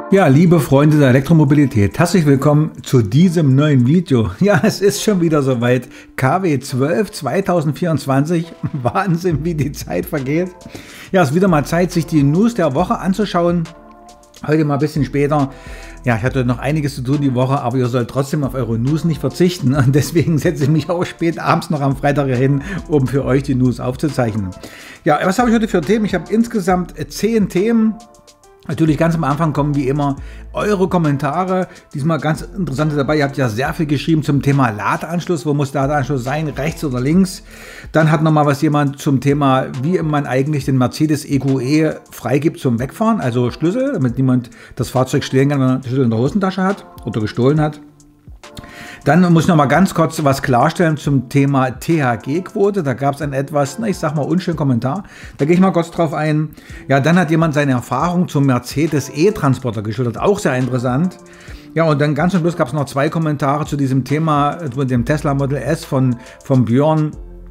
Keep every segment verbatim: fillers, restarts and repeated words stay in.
Ja, liebe Freunde der Elektromobilität, herzlich willkommen zu diesem neuen Video. Ja, es ist schon wieder soweit. K W zwölf zweitausendvierundzwanzig. Wahnsinn, wie die Zeit vergeht. Ja, es ist wieder mal Zeit, sich die News der Woche anzuschauen. Heute mal ein bisschen später. Ja, ich hatte noch einiges zu tun die Woche, aber ihr sollt trotzdem auf eure News nicht verzichten. Und deswegen setze ich mich auch spät abends noch am Freitag hier hin, um für euch die News aufzuzeichnen. Ja, was habe ich heute für Themen? Ich habe insgesamt zehn Themen. Natürlich ganz am Anfang kommen wie immer eure Kommentare. Diesmal ganz interessante dabei. Ihr habt ja sehr viel geschrieben zum Thema Ladeanschluss. Wo muss Ladeanschluss sein? Rechts oder links? Dann hat nochmal was jemand zum Thema, wie man eigentlich den Mercedes E Q E freigibt zum Wegfahren. Also Schlüssel, damit niemand das Fahrzeug stehlen kann, wenn man den Schlüssel in der Hosentasche hat oder gestohlen hat. Dann muss ich noch mal ganz kurz was klarstellen zum Thema T H G-Quote. Da gab es einen etwas, na, ich sag mal, unschönen Kommentar. Da gehe ich mal kurz drauf ein. Ja, dann hat jemand seine Erfahrung zum Mercedes E-Transporter geschildert. Auch sehr interessant. Ja, und dann ganz zum Schluss gab es noch zwei Kommentare zu diesem Thema, zu dem Tesla Model S von, von Björn,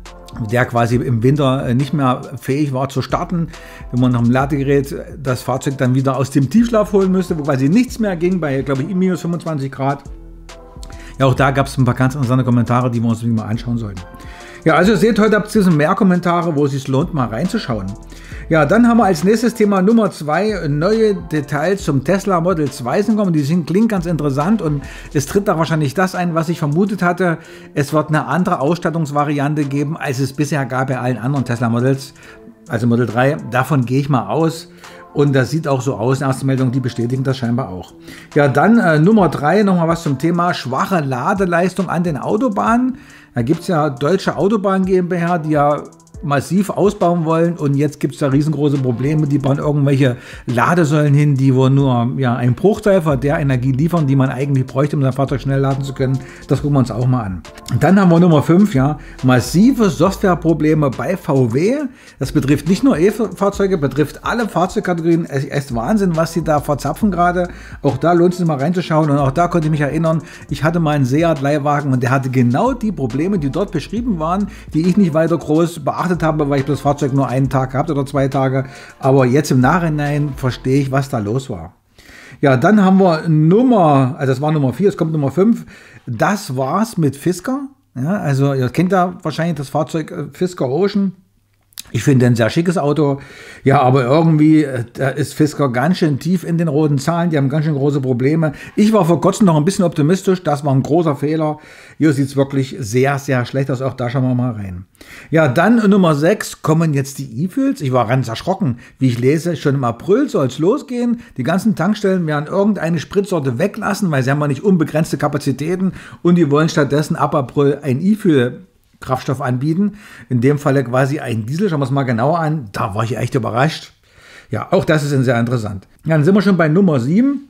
der quasi im Winter nicht mehr fähig war zu starten, wenn man nach dem Ladegerät das Fahrzeug dann wieder aus dem Tiefschlaf holen müsste, wo quasi nichts mehr ging, bei, glaube ich, minus fünfundzwanzig Grad. Ja, auch da gab es ein paar ganz interessante Kommentare, die wir uns mal anschauen sollten. Ja, also ihr seht, heute habt ihr mehr Kommentare, wo es sich lohnt, mal reinzuschauen. Ja, dann haben wir als nächstes Thema Nummer zwei neue Details zum Tesla Model zwei sind gekommen. Die sind, klingt ganz interessant und es tritt da wahrscheinlich das ein, was ich vermutet hatte. Es wird eine andere Ausstattungsvariante geben, als es bisher gab bei allen anderen Tesla Models, also Model drei. Davon gehe ich mal aus. Und das sieht auch so aus, erste Meldungen, die bestätigen das scheinbar auch. Ja, dann äh, Nummer drei, nochmal was zum Thema schwache Ladeleistung an den Autobahnen. Da gibt es ja Deutsche Autobahn GmbH, die ja massiv ausbauen wollen und jetzt gibt es da riesengroße Probleme, die bauen irgendwelche Ladesäulen hin, die wohl nur ja, ein Bruchteil von der Energie liefern, die man eigentlich bräuchte, um sein Fahrzeug schnell laden zu können. Das gucken wir uns auch mal an. Und dann haben wir Nummer fünf, ja, massive Softwareprobleme bei V W. Das betrifft nicht nur E-Fahrzeuge, betrifft alle Fahrzeugkategorien. Es ist Wahnsinn, was sie da verzapfen gerade. Auch da lohnt es sich mal reinzuschauen und auch da konnte ich mich erinnern, ich hatte mal einen Seat-Leihwagen und der hatte genau die Probleme, die dort beschrieben waren, die ich nicht weiter groß beachtet habe, weil ich das Fahrzeug nur einen Tag gehabt oder zwei Tage. Aber jetzt im Nachhinein verstehe ich, was da los war. Ja, dann haben wir Nummer, also das war Nummer vier, es kommt Nummer fünf. Das war's mit Fisker. Ja, also ihr kennt da wahrscheinlich das Fahrzeug Fisker Ocean. Ich finde ein sehr schickes Auto, ja, aber irgendwie da ist Fisker ganz schön tief in den roten Zahlen, die haben ganz schön große Probleme. Ich war vor kurzem noch ein bisschen optimistisch, das war ein großer Fehler. Hier sieht es wirklich sehr, sehr schlecht aus, auch da schauen wir mal rein. Ja, dann Nummer sechs kommen jetzt die E-Fuels. Ich war ganz erschrocken, wie ich lese, schon im April soll es losgehen. Die ganzen Tankstellen werden irgendeine Spritsorte weglassen, weil sie haben ja nicht unbegrenzte Kapazitäten und die wollen stattdessen ab April ein E-Fuel Kraftstoff anbieten, in dem Falle quasi ein Diesel, schauen wir es mal genauer an, da war ich echt überrascht. Ja, auch das ist sehr interessant. Ja, dann sind wir schon bei Nummer sieben.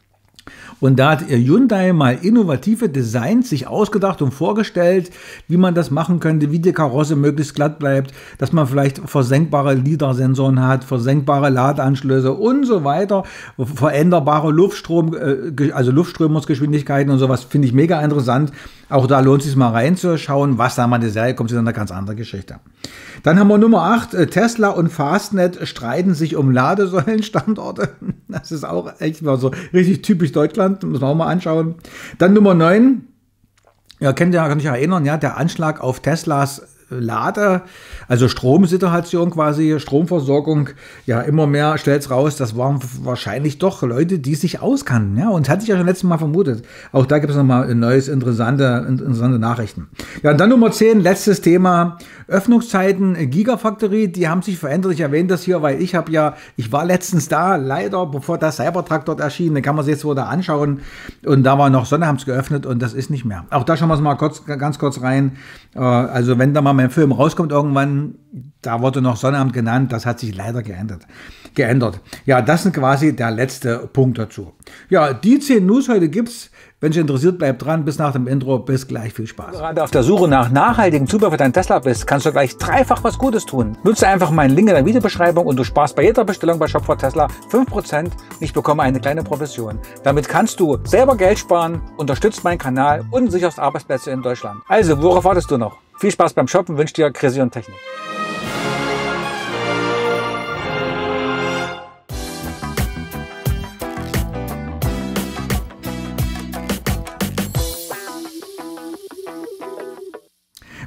Und da hat Hyundai mal innovative Designs sich ausgedacht und vorgestellt, wie man das machen könnte, wie die Karosse möglichst glatt bleibt, dass man vielleicht versenkbare LiDAR-Sensoren hat, versenkbare Ladeanschlüsse und so weiter, veränderbare Luftstrom, also Luftströmungsgeschwindigkeiten und sowas, finde ich mega interessant. Auch da lohnt es sich mal reinzuschauen, was da mal eine Serie kommt, ist eine ganz andere Geschichte. Dann haben wir Nummer acht, Tesla und Fastnet streiten sich um Ladesäulenstandorte. Das ist auch echt mal so richtig typisch Deutschland, muss man auch mal anschauen. Dann Nummer neun, ja, kennt ihr, kann ich erinnern, ja, der Anschlag auf Teslas Lade, also Stromsituation quasi, Stromversorgung, ja, immer mehr stellt es raus, das waren wahrscheinlich doch Leute, die sich auskannten, ja, und das hatte ich ja schon letztes Mal vermutet. Auch da gibt es nochmal ein neues, interessante, interessante Nachrichten. Ja, und dann Nummer zehn, letztes Thema, Öffnungszeiten, Gigafactory, die haben sich verändert, ich erwähne das hier, weil ich habe ja, ich war letztens da, leider, bevor der Cybertruck dort erschien, dann kann man sich jetzt wieder anschauen und da war noch Sonne, haben es geöffnet und das ist nicht mehr. Auch da schauen wir es mal kurz, ganz kurz rein, also wenn da mal mein Film rauskommt irgendwann, da wurde noch Sonnabend genannt, das hat sich leider geändert. geändert. Ja, das ist quasi der letzte Punkt dazu. Ja, die zehn News heute gibt's. Wenn dich interessiert, bleib dran. Bis nach dem Intro. Bis gleich. Viel Spaß. Wenn du gerade auf der Suche nach nachhaltigem Zubehör für deinen Tesla bist, kannst du gleich dreifach was Gutes tun. Nutze einfach meinen Link in der Videobeschreibung und du sparst bei jeder Bestellung bei Shop for Tesla fünf Prozent. Ich bekomme eine kleine Provision. Damit kannst du selber Geld sparen, unterstützt meinen Kanal und sicherst Arbeitsplätze in Deutschland. Also, worauf wartest du noch? Viel Spaß beim Shoppen, wünsche dir Chrissy Technik.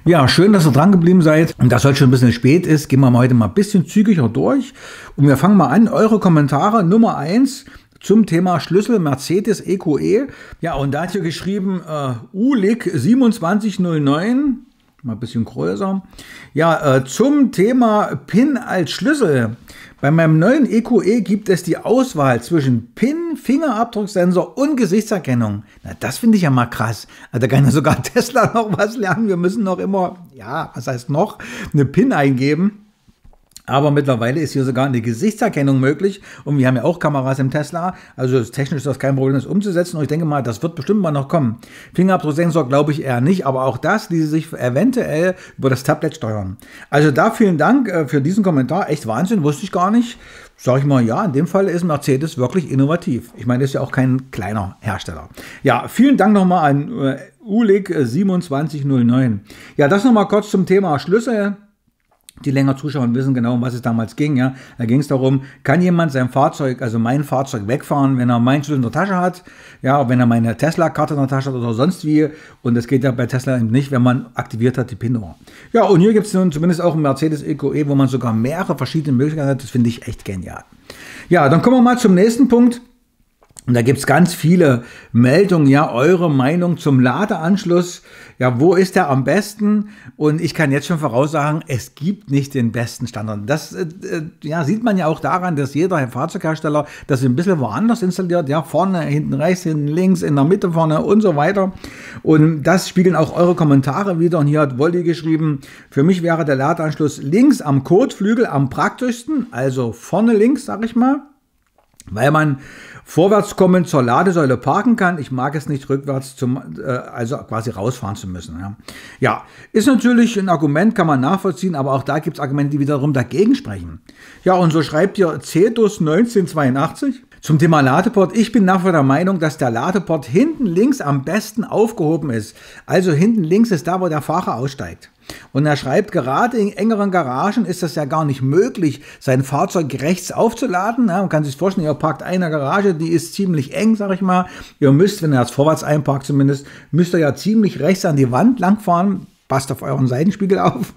Ja, schön, dass ihr dran geblieben seid. Und das heute schon ein bisschen spät ist, gehen wir heute mal ein bisschen zügiger durch. Und wir fangen mal an. Eure Kommentare Nummer eins zum Thema Schlüssel Mercedes E Q E. Ja, und da hat hier geschrieben äh, U L I C siebenundzwanzig null neun. Mal ein bisschen größer. Ja, äh, zum Thema PIN als Schlüssel. Bei meinem neuen E Q E gibt es die Auswahl zwischen PIN, Fingerabdrucksensor und Gesichtserkennung. Na, das finde ich ja mal krass. Also, da kann ja sogar Tesla noch was lernen. Wir müssen noch immer, ja, was heißt noch, eine PIN eingeben. Aber mittlerweile ist hier sogar eine Gesichtserkennung möglich. Und wir haben ja auch Kameras im Tesla. Also technisch ist das kein Problem, das umzusetzen. Und ich denke mal, das wird bestimmt mal noch kommen. Fingerabdrucksensor glaube ich eher nicht. Aber auch das ließe sich eventuell über das Tablet steuern. Also da vielen Dank für diesen Kommentar. Echt Wahnsinn, wusste ich gar nicht. Sag ich mal, ja, in dem Fall ist Mercedes wirklich innovativ. Ich meine, das ist ja auch kein kleiner Hersteller. Ja, vielen Dank nochmal an U L I C siebenundzwanzig null neun. Ja, das nochmal kurz zum Thema Schlüssel. Die länger zuschauen, wissen genau, um was es damals ging. Ja. Da ging es darum, kann jemand sein Fahrzeug, also mein Fahrzeug wegfahren, wenn er meinen Schlüssel in der Tasche hat, ja, wenn er meine Tesla-Karte in der Tasche hat oder sonst wie. Und das geht ja bei Tesla eben nicht, wenn man aktiviert hat die PIN-Nummer. Ja, und hier gibt es nun zumindest auch ein Mercedes E Q E, wo man sogar mehrere verschiedene Möglichkeiten hat. Das finde ich echt genial. Ja, dann kommen wir mal zum nächsten Punkt. Und da gibt es ganz viele Meldungen, ja, eure Meinung zum Ladeanschluss. Ja, wo ist der am besten? Und ich kann jetzt schon voraussagen, es gibt nicht den besten Standard. Das äh, ja, sieht man ja auch daran, dass jeder Fahrzeughersteller das ein bisschen woanders installiert. Ja, vorne, hinten rechts, hinten links, in der Mitte vorne und so weiter. Und das spiegeln auch eure Kommentare wieder. Und hier hat Wolli geschrieben, für mich wäre der Ladeanschluss links am Kotflügel am praktischsten. Also vorne links, sag ich mal. Weil man vorwärts kommend zur Ladesäule parken kann. Ich mag es nicht rückwärts, zum, äh, also quasi rausfahren zu müssen. Ja. ja, ist natürlich ein Argument, kann man nachvollziehen, aber auch da gibt es Argumente, die wiederum dagegen sprechen. Ja, und so schreibt ihr Cetus neunzehnhundertzweiundachtzig zum Thema Ladeport. Ich bin nach wie vor der Meinung, dass der Ladeport hinten links am besten aufgehoben ist. Also hinten links ist da, wo der Fahrer aussteigt. Und er schreibt, gerade in engeren Garagen ist das ja gar nicht möglich, sein Fahrzeug rechts aufzuladen. Ja, man kann sich vorstellen, ihr parkt eine Garage, die ist ziemlich eng, sag ich mal. Ihr müsst, wenn ihr das vorwärts einparkt zumindest, müsst ihr ja ziemlich rechts an die Wand langfahren. Passt auf euren Seitenspiegel auf.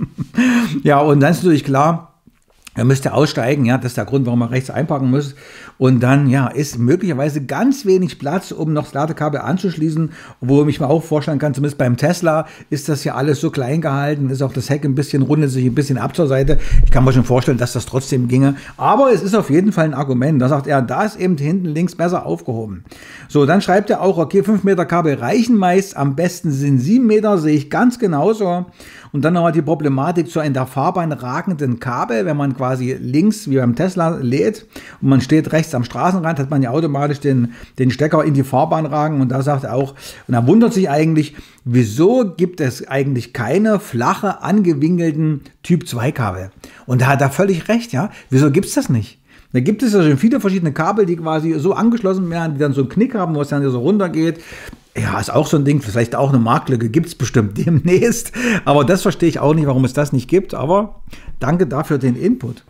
Ja, und dann ist natürlich klar, ihr müsst ja aussteigen, ja, das ist der Grund, warum man rechts einparken muss. Und dann, ja, ist möglicherweise ganz wenig Platz, um noch das Ladekabel anzuschließen, wo ich mir auch vorstellen kann, zumindest beim Tesla ist das ja alles so klein gehalten, ist auch das Heck ein bisschen, rundet sich ein bisschen ab zur Seite. Ich kann mir schon vorstellen, dass das trotzdem ginge. Aber es ist auf jeden Fall ein Argument. Da sagt er, da ist eben hinten links besser aufgehoben. So, dann schreibt er auch, okay, fünf Meter Kabel reichen meist, am besten sind sieben Meter, sehe ich ganz genauso. Und dann nochmal die Problematik zu in der Fahrbahn ragenden Kabel, wenn man quasi links, wie beim Tesla, lädt und man steht rechts am Straßenrand, hat man ja automatisch den, den Stecker in die Fahrbahn ragen. Und da sagt er auch, und er wundert sich eigentlich, wieso gibt es eigentlich keine flache, angewinkelten Typ zwei Kabel? Und da hat er völlig recht, ja. Wieso gibt es das nicht? Da gibt es ja schon viele verschiedene Kabel, die quasi so angeschlossen werden, die dann so einen Knick haben, wo es dann so runtergeht. Ja, ist auch so ein Ding, vielleicht auch eine Marktlücke, gibt es bestimmt demnächst. Aber das verstehe ich auch nicht, warum es das nicht gibt. Aber danke dafür den Input.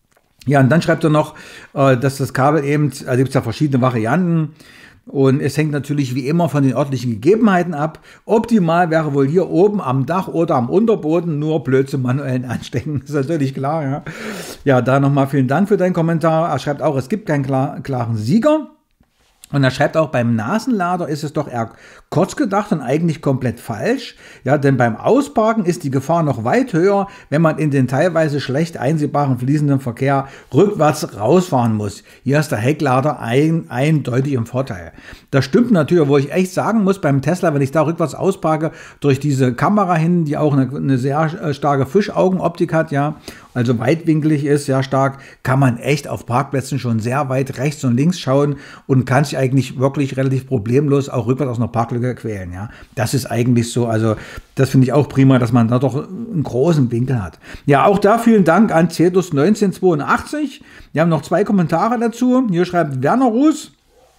Ja, und dann schreibt er noch, dass das Kabel eben, also gibt es ja verschiedene Varianten. Und es hängt natürlich wie immer von den örtlichen Gegebenheiten ab. Optimal wäre wohl hier oben am Dach oder am Unterboden, nur blöd zum manuellen Anstecken. Ist natürlich klar, ja. Ja, da nochmal vielen Dank für deinen Kommentar. Er schreibt auch, es gibt keinen klar, klaren Sieger. Und er schreibt auch, beim Nasenlader ist es doch eher kurz gedacht und eigentlich komplett falsch. Ja, denn beim Ausparken ist die Gefahr noch weit höher, wenn man in den teilweise schlecht einsehbaren fließenden Verkehr rückwärts rausfahren muss. Hier ist der Hecklader ein, eindeutig im Vorteil. Das stimmt natürlich, wo ich echt sagen muss, beim Tesla, wenn ich da rückwärts ausparke, durch diese Kamera hin, die auch eine, eine sehr starke Fischaugenoptik hat, ja, also weitwinklig ist, sehr stark, kann man echt auf Parkplätzen schon sehr weit rechts und links schauen und kann sich eigentlich wirklich relativ problemlos auch rückwärts aus einer Parklücke quälen. Ja, das ist eigentlich so, also das finde ich auch prima, dass man da doch einen großen Winkel hat. Ja, auch da vielen Dank an Cetus neunzehnhundertzweiundachtzig. Wir haben noch zwei Kommentare dazu. Hier schreibt Werner Ruß: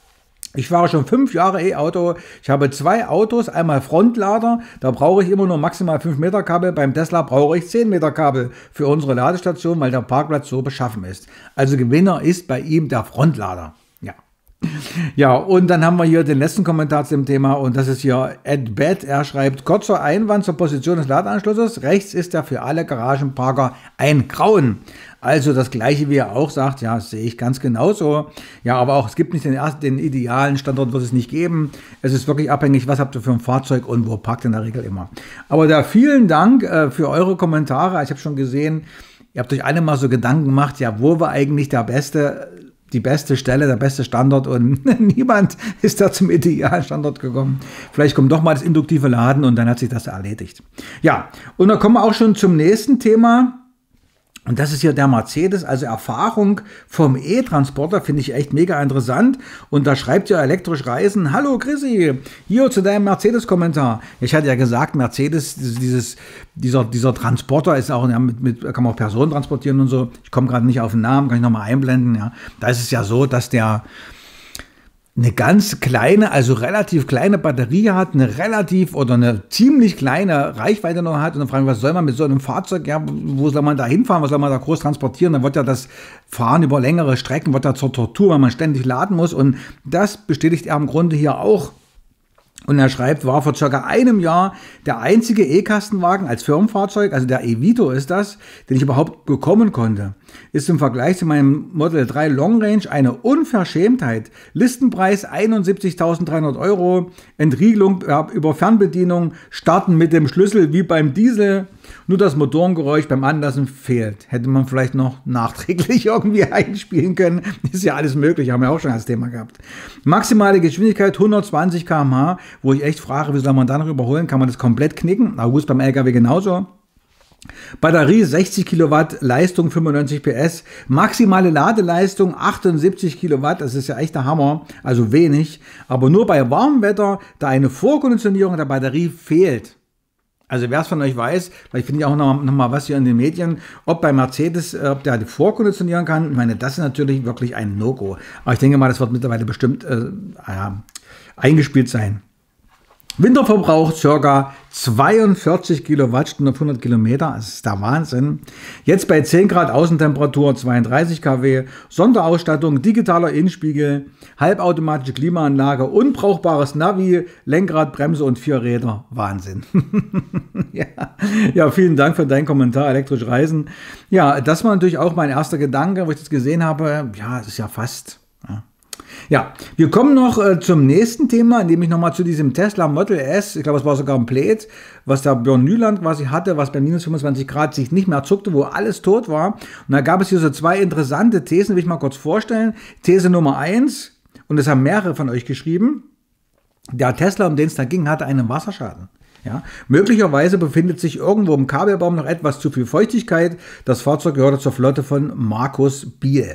Ich fahre schon fünf Jahre E-Auto. Ich habe zwei Autos, einmal Frontlader, da brauche ich immer nur maximal fünf Meter Kabel. Beim Tesla brauche ich zehn Meter Kabel für unsere Ladestation, weil der Parkplatz so beschaffen ist. Also Gewinner ist bei ihm der Frontlader. Ja, Ja, und dann haben wir hier den letzten Kommentar zu dem Thema und das ist hier Ed Bed. Er schreibt, kurzer Einwand zur Position des Ladeanschlusses. Rechts ist er für alle Garagenparker ein Grauen. Also das gleiche, wie er auch sagt, ja, das sehe ich ganz genauso. Ja, aber auch es gibt nicht den, ersten, den idealen Standort, wird es nicht geben. Es ist wirklich abhängig, was habt ihr für ein Fahrzeug und wo parkt in der Regel immer. Aber da vielen Dank äh, für eure Kommentare. Ich habe schon gesehen, ihr habt euch alle mal so Gedanken gemacht, ja, wo war eigentlich der beste... die beste Stelle, der beste Standort und niemand ist da zum idealen Standort gekommen. Vielleicht kommt doch mal das induktive Laden und dann hat sich das erledigt. Ja, und dann kommen wir auch schon zum nächsten Thema. Und das ist hier der Mercedes, also Erfahrung vom E-Transporter, finde ich echt mega interessant. Und da schreibt ja elektrisch Reisen, hallo Chrissy, hier zu deinem Mercedes-Kommentar. Ich hatte ja gesagt, Mercedes, dieses, dieser, dieser Transporter ist auch, ja, mit, mit, kann man auch Personen transportieren und so. Ich komme gerade nicht auf den Namen, kann ich nochmal einblenden. Ja. Da ist es ja so, dass der eine ganz kleine, also relativ kleine Batterie hat, eine relativ oder eine ziemlich kleine Reichweite noch hat und dann fragen wir, was soll man mit so einem Fahrzeug, ja, wo soll man da hinfahren, was soll man da groß transportieren, dann wird ja das Fahren über längere Strecken, wird ja zur Tortur, weil man ständig laden muss und das bestätigt er im Grunde hier auch. Und er schreibt, war vor circa einem Jahr der einzige E-Kastenwagen als Firmenfahrzeug, also der e-Vito ist das, den ich überhaupt bekommen konnte. Ist im Vergleich zu meinem Model drei Long Range eine Unverschämtheit. Listenpreis einundsiebzigtausenddreihundert Euro, Entriegelung über Fernbedienung, starten mit dem Schlüssel wie beim Diesel. Nur das Motorengeräusch beim Anlassen fehlt. Hätte man vielleicht noch nachträglich irgendwie einspielen können. Ist ja alles möglich, haben wir auch schon als Thema gehabt. Maximale Geschwindigkeit hundertzwanzig Kilometer pro Stunde, wo ich echt frage, wie soll man da noch überholen? Kann man das komplett knicken? Na gut, beim L K W genauso. Batterie sechzig Kilowatt, Leistung fünfundneunzig P S, maximale Ladeleistung achtundsiebzig Kilowatt, das ist ja echt der Hammer, also wenig, aber nur bei warmem Wetter, da eine Vorkonditionierung der Batterie fehlt. Also wer es von euch weiß, vielleicht finde ich auch noch, noch mal was hier in den Medien, ob bei Mercedes, ob der vorkonditionieren kann. Ich meine, das ist natürlich wirklich ein No-Go. Aber ich denke mal, das wird mittlerweile bestimmt äh, ja, eingespielt sein. Winterverbrauch ca. zweiundvierzig Kilowattstunden auf hundert Kilometer, das ist der Wahnsinn. Jetzt bei zehn Grad Außentemperatur zweiunddreißig Kilowatt, Sonderausstattung, digitaler Innenspiegel, halbautomatische Klimaanlage, unbrauchbares Navi, Lenkrad, Bremse und vier Räder. Wahnsinn. ja. ja, vielen Dank für deinen Kommentar, elektrisch Reisen. Ja, das war natürlich auch mein erster Gedanke, wo ich das gesehen habe. Ja, es ist ja fast... Ja. Ja, wir kommen noch äh, zum nächsten Thema, indem ich nochmal zu diesem Tesla Model S, ich glaube, es war sogar ein Blade, was der Björn Nyland quasi hatte, was bei minus fünfundzwanzig Grad sich nicht mehr zuckte, wo alles tot war. Und da gab es hier so zwei interessante Thesen, will ich mal kurz vorstellen. These Nummer eins, und das haben mehrere von euch geschrieben, der Tesla, um den es da ging, hatte einen Wasserschaden. Ja, möglicherweise befindet sich irgendwo im Kabelbaum noch etwas zu viel Feuchtigkeit. Das Fahrzeug gehörte zur Flotte von Markus Biel.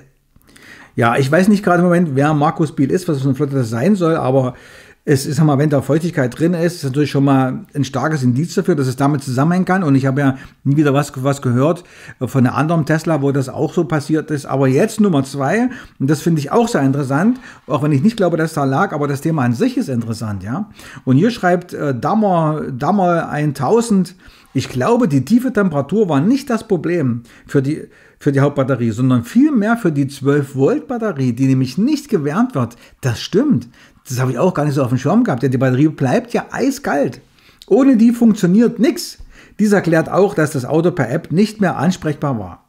Ja, ich weiß nicht gerade im Moment, wer Markus Biel ist, was für eine Flotte das sein soll, aber es ist, sag mal, wenn da Feuchtigkeit drin ist, ist natürlich schon mal ein starkes Indiz dafür, dass es damit zusammenhängen kann. Und ich habe ja nie wieder was, was gehört von einem anderen Tesla, wo das auch so passiert ist. Aber jetzt Nummer zwei, und das finde ich auch sehr interessant, auch wenn ich nicht glaube, dass da lag, aber das Thema an sich ist interessant, ja. Und hier schreibt äh, Dammer, Dammer tausend, ich glaube, die tiefe Temperatur war nicht das Problem für die, für die Hauptbatterie, sondern vielmehr für die zwölf Volt Batterie, die nämlich nicht gewärmt wird. Das stimmt. Das habe ich auch gar nicht so auf dem Schirm gehabt, denn die Batterie bleibt ja eiskalt. Ohne die funktioniert nichts. Dies erklärt auch, dass das Auto per App nicht mehr ansprechbar war.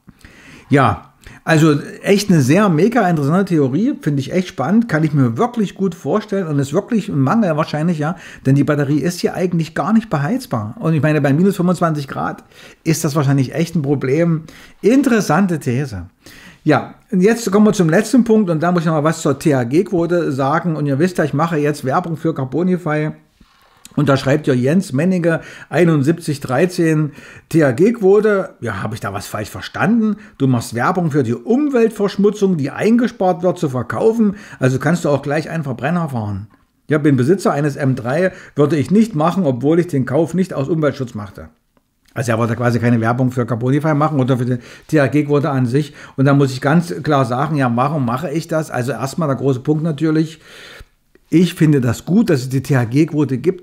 Ja, also echt eine sehr mega interessante Theorie, finde ich echt spannend, kann ich mir wirklich gut vorstellen und ist wirklich ein Mangel wahrscheinlich, ja, denn die Batterie ist hier eigentlich gar nicht beheizbar. Und ich meine, bei minus fünfundzwanzig Grad ist das wahrscheinlich echt ein Problem. Interessante These. Ja, und jetzt kommen wir zum letzten Punkt und da muss ich noch mal was zur T H G-Quote sagen. Und ihr wisst ja, ich mache jetzt Werbung für Carbonify. Und da schreibt ja Jens Menninge einundsiebzig dreizehn T H G-Quote. Ja, habe ich da was falsch verstanden? Du machst Werbung für die Umweltverschmutzung, die eingespart wird, zu verkaufen. Also kannst du auch gleich einen Verbrenner fahren. Ja, bin Besitzer eines M drei, würde ich nicht machen, obwohl ich den Kauf nicht aus Umweltschutz machte. Also er wollte quasi keine Werbung für Carbonify machen oder für die T H G-Quote an sich. Und da muss ich ganz klar sagen, ja, warum mache ich das? Also erstmal der große Punkt natürlich, ich finde das gut, dass es die T H G-Quote gibt,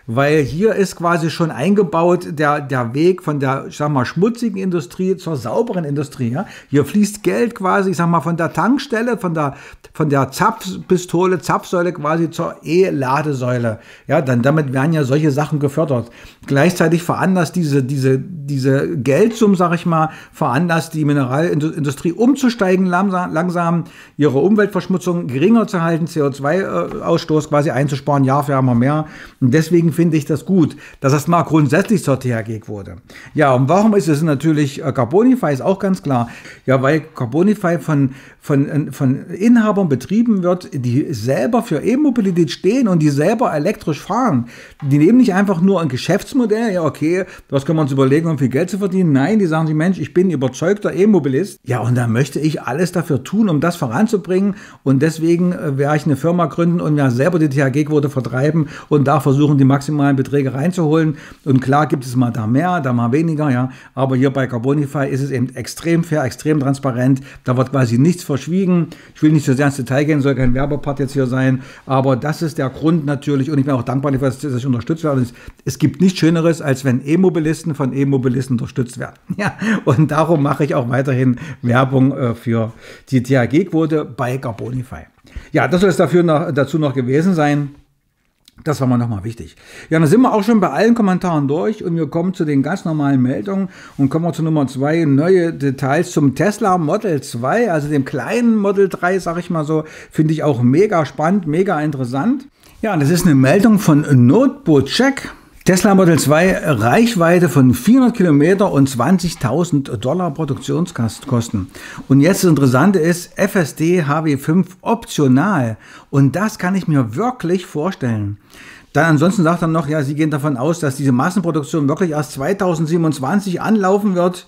weil hier ist quasi schon eingebaut der, der Weg von der, ich sag mal, schmutzigen Industrie zur sauberen Industrie. Ja? Hier fließt Geld quasi, ich sag mal, von der Tankstelle, von der, von der Zapfpistole, Zapfsäule quasi zur E-Ladesäule. Ja, dann damit werden ja solche Sachen gefördert. Gleichzeitig veranlasst diese, diese, diese Geldsummen, sag ich mal, veranlasst die Mineralindustrie umzusteigen langsam, langsam ihre Umweltverschmutzung geringer zu halten, C O zwei Ausstoß quasi einzusparen, Jahr für Jahr mal mehr. Und deswegen finde ich das gut, dass das mal grundsätzlich zur T H G wurde. Ja, und warum ist es natürlich äh, Carbonify, ist auch ganz klar. Ja, weil Carbonify von, von, von Inhabern betrieben wird, die selber für E-Mobilität stehen und die selber elektrisch fahren. Die nehmen nicht einfach nur ein Geschäftsmodell, ja okay, was können wir uns überlegen, um viel Geld zu verdienen. Nein, die sagen sich, Mensch, ich bin überzeugter E-Mobilist. Ja, und da möchte ich alles dafür tun, um das voranzubringen. Und deswegen äh, werde ich eine Firma gründen und ja selber die T H G-Quote vertreiben und da versuchen, die maximalen Beträge reinzuholen. Und klar gibt es mal da mehr, da mal weniger, ja. Aber hier bei Carbonify ist es eben extrem fair, extrem transparent. Da wird quasi nichts verschwiegen. Ich will nicht so sehr ins Detail gehen, soll kein Werbepart jetzt hier sein. Aber das ist der Grund natürlich. Und ich bin auch dankbar dafür, dass ich unterstützt werde. Es gibt nichts Schöneres, als wenn E-Mobilisten von E-Mobilisten unterstützt werden. Ja. Und darum mache ich auch weiterhin Werbung äh, für die T H G-Quote bei Carbonify. Ja, das soll es dafür noch, dazu noch gewesen sein. Das war mir nochmal wichtig. Ja, dann sind wir auch schon bei allen Kommentaren durch und wir kommen zu den ganz normalen Meldungen und kommen wir zu Nummer zwei, neue Details zum Tesla Model zwei, also dem kleinen Model drei, sag ich mal so, finde ich auch mega spannend, mega interessant. Ja, und das ist eine Meldung von Notebook-Check. Tesla Model zwei, Reichweite von vierhundert Kilometer und zwanzigtausend Dollar Produktionskosten. Und jetzt das Interessante ist, F S D H W fünf optional. Und das kann ich mir wirklich vorstellen. Dann ansonsten sagt er noch, ja, sie gehen davon aus, dass diese Massenproduktion wirklich erst zweitausendsiebenundzwanzig anlaufen wird.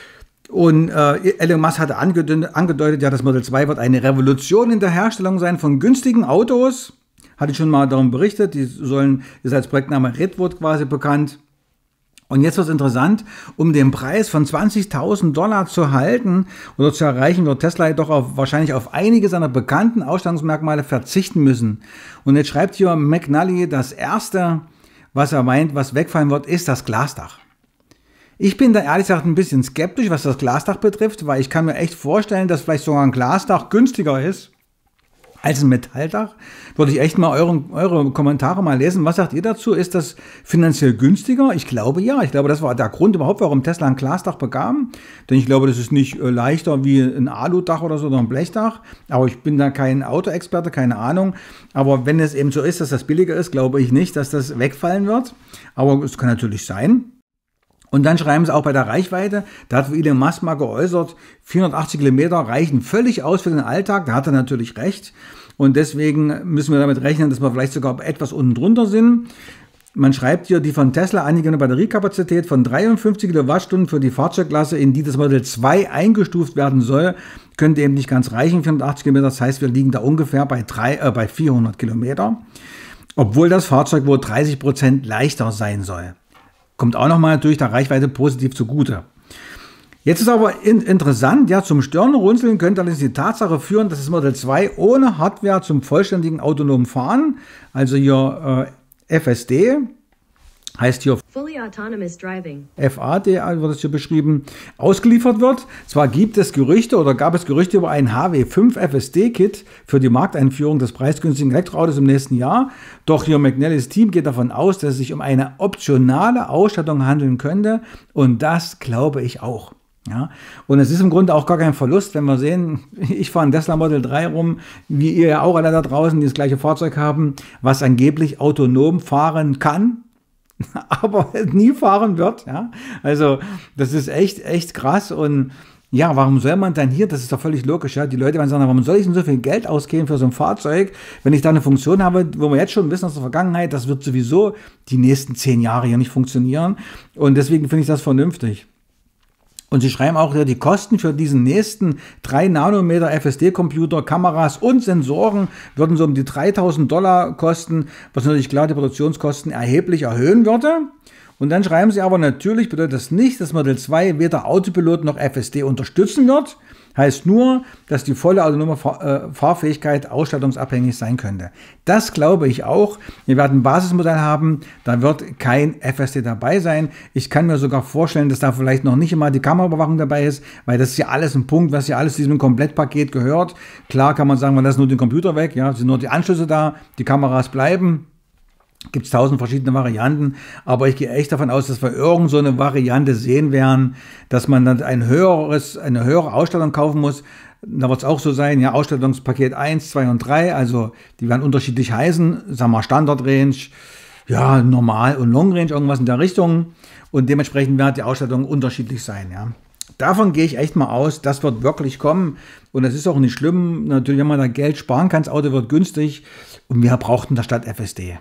Und äh, Elon Musk hatte angedeutet, angedeutet, ja, das Model zwei wird eine Revolution in der Herstellung sein von günstigen Autos. Hatte ich schon mal darum berichtet, die sollen, ist als Projektname Redwood quasi bekannt. Und jetzt wird es interessant, um den Preis von zwanzigtausend Dollar zu halten oder zu erreichen, wird Tesla jedoch auf, wahrscheinlich auf einige seiner bekannten Ausstattungsmerkmale verzichten müssen. Und jetzt schreibt hier McNally, das erste, was er meint, was wegfallen wird, ist das Glasdach. Ich bin da ehrlich gesagt ein bisschen skeptisch, was das Glasdach betrifft, weil ich kann mir echt vorstellen, dass vielleicht sogar ein Glasdach günstiger ist als ein Metalldach. Würde ich echt mal eure, eure Kommentare mal lesen. Was sagt ihr dazu? Ist das finanziell günstiger? Ich glaube ja. Ich glaube, das war der Grund überhaupt, warum Tesla ein Glasdach bekam. Denn ich glaube, das ist nicht äh, leichter wie ein Aludach oder so oder ein Blechdach. Aber ich bin da kein Autoexperte, keine Ahnung. Aber wenn es eben so ist, dass das billiger ist, glaube ich nicht, dass das wegfallen wird. Aber es kann natürlich sein. Und dann schreiben sie auch bei der Reichweite, da hat Elon Musk mal geäußert, vierhundertachtzig Kilometer reichen völlig aus für den Alltag, da hat er natürlich recht. Und deswegen müssen wir damit rechnen, dass wir vielleicht sogar etwas unten drunter sind. Man schreibt hier, die von Tesla angegebene Batteriekapazität von dreiundfünfzig Kilowattstunden für die Fahrzeugklasse, in die das Model zwei eingestuft werden soll, könnte eben nicht ganz reichen, vierhundertachtzig Kilometer. Das heißt, wir liegen da ungefähr bei, drei, äh, bei vierhundert Kilometer, obwohl das Fahrzeug wohl dreißig Prozent leichter sein soll. Kommt auch nochmal natürlich der Reichweite positiv zugute. Jetzt ist aber in, interessant, ja, zum Stirnrunzeln könnte allerdings die Tatsache führen, dass das Model zwei ohne Hardware zum vollständigen autonomen Fahren, also hier äh, F S D, heißt hier Fully Autonomous Driving, F A D wird es hier beschrieben, ausgeliefert wird. Zwar gibt es Gerüchte oder gab es Gerüchte über ein H W fünf F S D-Kit für die Markteinführung des preisgünstigen Elektroautos im nächsten Jahr, doch hier McNallys Team geht davon aus, dass es sich um eine optionale Ausstattung handeln könnte und das glaube ich auch. Ja, und es ist im Grunde auch gar kein Verlust, wenn wir sehen, ich fahre ein Tesla Model drei rum, wie ihr ja auch alle da draußen, die das gleiche Fahrzeug haben, was angeblich autonom fahren kann, aber nie fahren wird. Ja, also das ist echt, echt krass und ja, warum soll man dann hier, das ist doch völlig logisch, ja, die Leute werden sagen, warum soll ich denn so viel Geld ausgeben für so ein Fahrzeug, wenn ich da eine Funktion habe, wo wir jetzt schon wissen aus der Vergangenheit, das wird sowieso die nächsten zehn Jahre hier nicht funktionieren und deswegen finde ich das vernünftig. Und sie schreiben auch, die Kosten für diesen nächsten drei Nanometer F S D-Computer, Kameras und Sensoren würden so um die dreitausend Dollar kosten, was natürlich klar die Produktionskosten erheblich erhöhen würde. Und dann schreiben sie aber, natürlich bedeutet das nicht, dass Model zwei weder Autopilot noch F S D unterstützen wird. heißt nur, dass die volle autonome Fahrfähigkeit ausstattungsabhängig sein könnte. Das glaube ich auch. Wir werden ein Basismodell haben, da wird kein F S D dabei sein. Ich kann mir sogar vorstellen, dass da vielleicht noch nicht immer die Kameraüberwachung dabei ist, weil das ist ja alles ein Punkt, was ja alles diesem Komplettpaket gehört. Klar kann man sagen, man lässt nur den Computer weg, ja, sind nur die Anschlüsse da, die Kameras bleiben. Gibt es tausend verschiedene Varianten, aber ich gehe echt davon aus, dass wir irgend so eine Variante sehen werden, dass man dann ein höheres, eine höhere Ausstattung kaufen muss. Da wird es auch so sein, ja, Ausstattungspaket eins, zwei und drei, also die werden unterschiedlich heißen, sagen wir Standard-Range, ja, Normal- und Long-Range, irgendwas in der Richtung, und dementsprechend wird die Ausstattung unterschiedlich sein, ja. Davon gehe ich echt mal aus, das wird wirklich kommen, und das ist auch nicht schlimm, natürlich, wenn man da Geld sparen kann, das Auto wird günstig, und wir brauchten da statt F S D.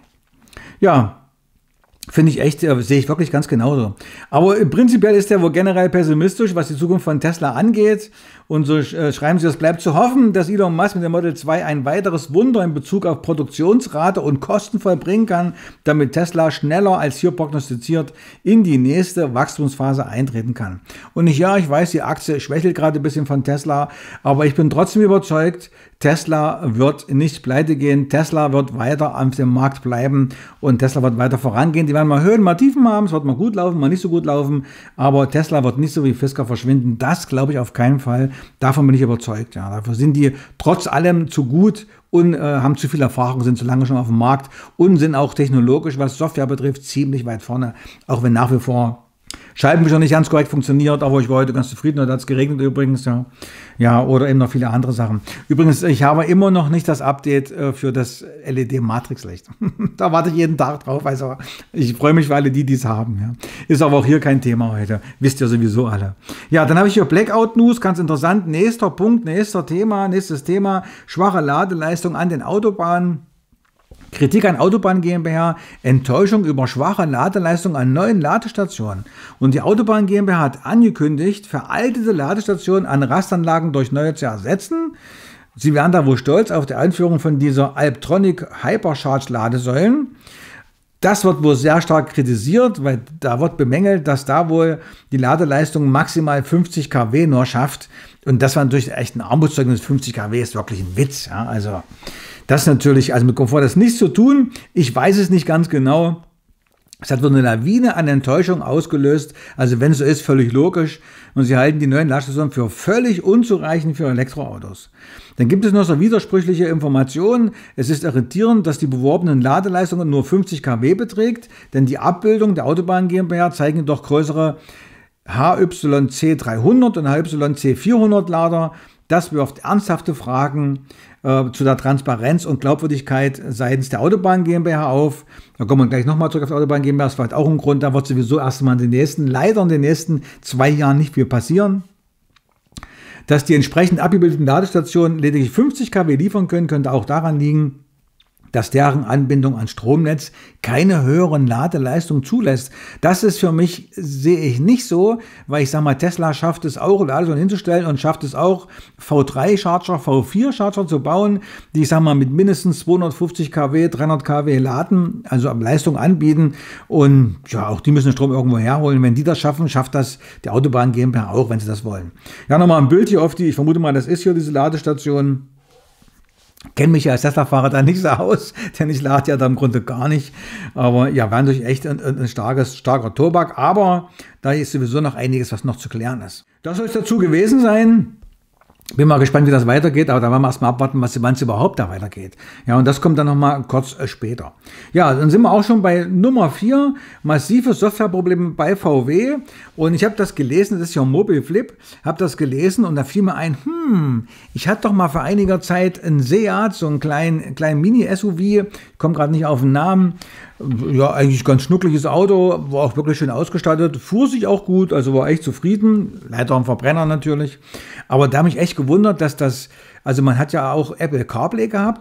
Ja, finde ich echt, sehe ich wirklich ganz genauso. Aber prinzipiell ist der wohl generell pessimistisch, was die Zukunft von Tesla angeht. Und so äh, schreiben sie, es bleibt zu hoffen, dass Elon Musk mit dem Model zwei ein weiteres Wunder in Bezug auf Produktionsrate und Kosten vollbringen kann, damit Tesla schneller als hier prognostiziert in die nächste Wachstumsphase eintreten kann. Und ich, ja, ich weiß, die Aktie schwächelt gerade ein bisschen von Tesla, aber ich bin trotzdem überzeugt, Tesla wird nicht pleite gehen, Tesla wird weiter auf dem Markt bleiben und Tesla wird weiter vorangehen. Die werden mal Höhen, mal Tiefen haben, es wird mal gut laufen, mal nicht so gut laufen, aber Tesla wird nicht so wie Fisker verschwinden. Das glaube ich auf keinen Fall. Davon bin ich überzeugt. Ja. Dafür sind die trotz allem zu gut und äh, haben zu viel Erfahrung, sind zu lange schon auf dem Markt und sind auch technologisch, was Software betrifft, ziemlich weit vorne, auch wenn nach wie vor Scheibenwischer nicht ganz korrekt funktioniert, aber ich war heute ganz zufrieden, da hat es geregnet übrigens, ja. Ja, oder eben noch viele andere Sachen. Übrigens, ich habe immer noch nicht das Update äh, für das L E D-Matrixlicht. Da warte ich jeden Tag drauf, also ich freue mich für alle, die dies haben, ja. Ist aber auch hier kein Thema heute, wisst ihr sowieso alle. Ja, dann habe ich hier Blackout News, ganz interessant, nächster Punkt, nächster Thema, nächstes Thema, schwache Ladeleistung an den Autobahnen. Kritik an Autobahn GmbH, Enttäuschung über schwache Ladeleistung an neuen Ladestationen. Und die Autobahn GmbH hat angekündigt, veraltete Ladestationen an Rastanlagen durch neue zu ersetzen. Sie wären da wohl stolz auf die Einführung von dieser Alptronic Hypercharge Ladesäulen. Das wird wohl sehr stark kritisiert, weil da wird bemängelt, dass da wohl die Ladeleistung maximal fünfzig Kilowatt nur schafft. Und das war natürlich echt ein Armutszeugnis. fünfzig Kilowatt ist wirklich ein Witz. Ja, also das natürlich, also mit Komfort das nichts zu tun. Ich weiß es nicht ganz genau. Es hat wohl eine Lawine an Enttäuschung ausgelöst. Also wenn es so ist, völlig logisch. Und sie halten die neuen Ladestationen für völlig unzureichend für Elektroautos. Dann gibt es noch so widersprüchliche Informationen. Es ist irritierend, dass die beworbenen Ladeleistungen nur fünfzig Kilowatt beträgt, denn die Abbildung der Autobahn GmbH zeigen doch größere H Y C dreihundert und H Y C vierhundert Lader. Das wirft ernsthafte Fragen äh, zu der Transparenz und Glaubwürdigkeit seitens der Autobahn GmbH auf. Da kommen wir gleich nochmal zurück auf die Autobahn GmbH. Das war vielleicht auch ein Grund, da wird sowieso erstmal in den nächsten, leider in den nächsten zwei Jahren nicht viel passieren. Dass die entsprechend abgebildeten Ladestationen lediglich fünfzig Kilowatt liefern können, könnte auch daran liegen, dass deren Anbindung an Stromnetz keine höheren Ladeleistung zulässt. Das ist für mich, sehe ich nicht so, weil ich sage mal, Tesla schafft es auch, Ladesäulen hinzustellen und schafft es auch, V drei Charger, V vier Charger zu bauen, die, ich sage mal, mit mindestens zweihundertfünfzig Kilowatt, dreihundert Kilowatt laden, also Leistung anbieten. Und ja, auch die müssen den Strom irgendwo herholen. Wenn die das schaffen, schafft das die Autobahn GmbH auch, wenn sie das wollen. Ja, nochmal ein Bild hier auf die, ich vermute mal, das ist hier diese Ladestation. Kenne mich ja als Tesla-Fahrer da nicht so aus, denn ich lade ja da im Grunde gar nicht. Aber ja, wäre natürlich echt ein, ein starkes, starker Tobak. Aber da ist sowieso noch einiges, was noch zu klären ist. Das soll es dazu gewesen sein. Bin mal gespannt, wie das weitergeht, aber da werden wir erstmal abwarten, was, wann es überhaupt da weitergeht. Ja, und das kommt dann nochmal kurz äh, später. Ja, dann sind wir auch schon bei Nummer vier, massive Softwareprobleme bei V W. Und ich habe das gelesen, das ist ja ein Mobile Flip, habe das gelesen und da fiel mir ein, hm, ich hatte doch mal vor einiger Zeit einen Seat, so einen kleinen, kleinen Mini-S U V, ich komme gerade nicht auf den Namen. Ja, eigentlich ganz schnuckliges Auto, war auch wirklich schön ausgestattet, fuhr sich auch gut, also war echt zufrieden, leider ein Verbrenner natürlich, aber da habe ich echt gewundert, dass das, also man hat ja auch Apple CarPlay gehabt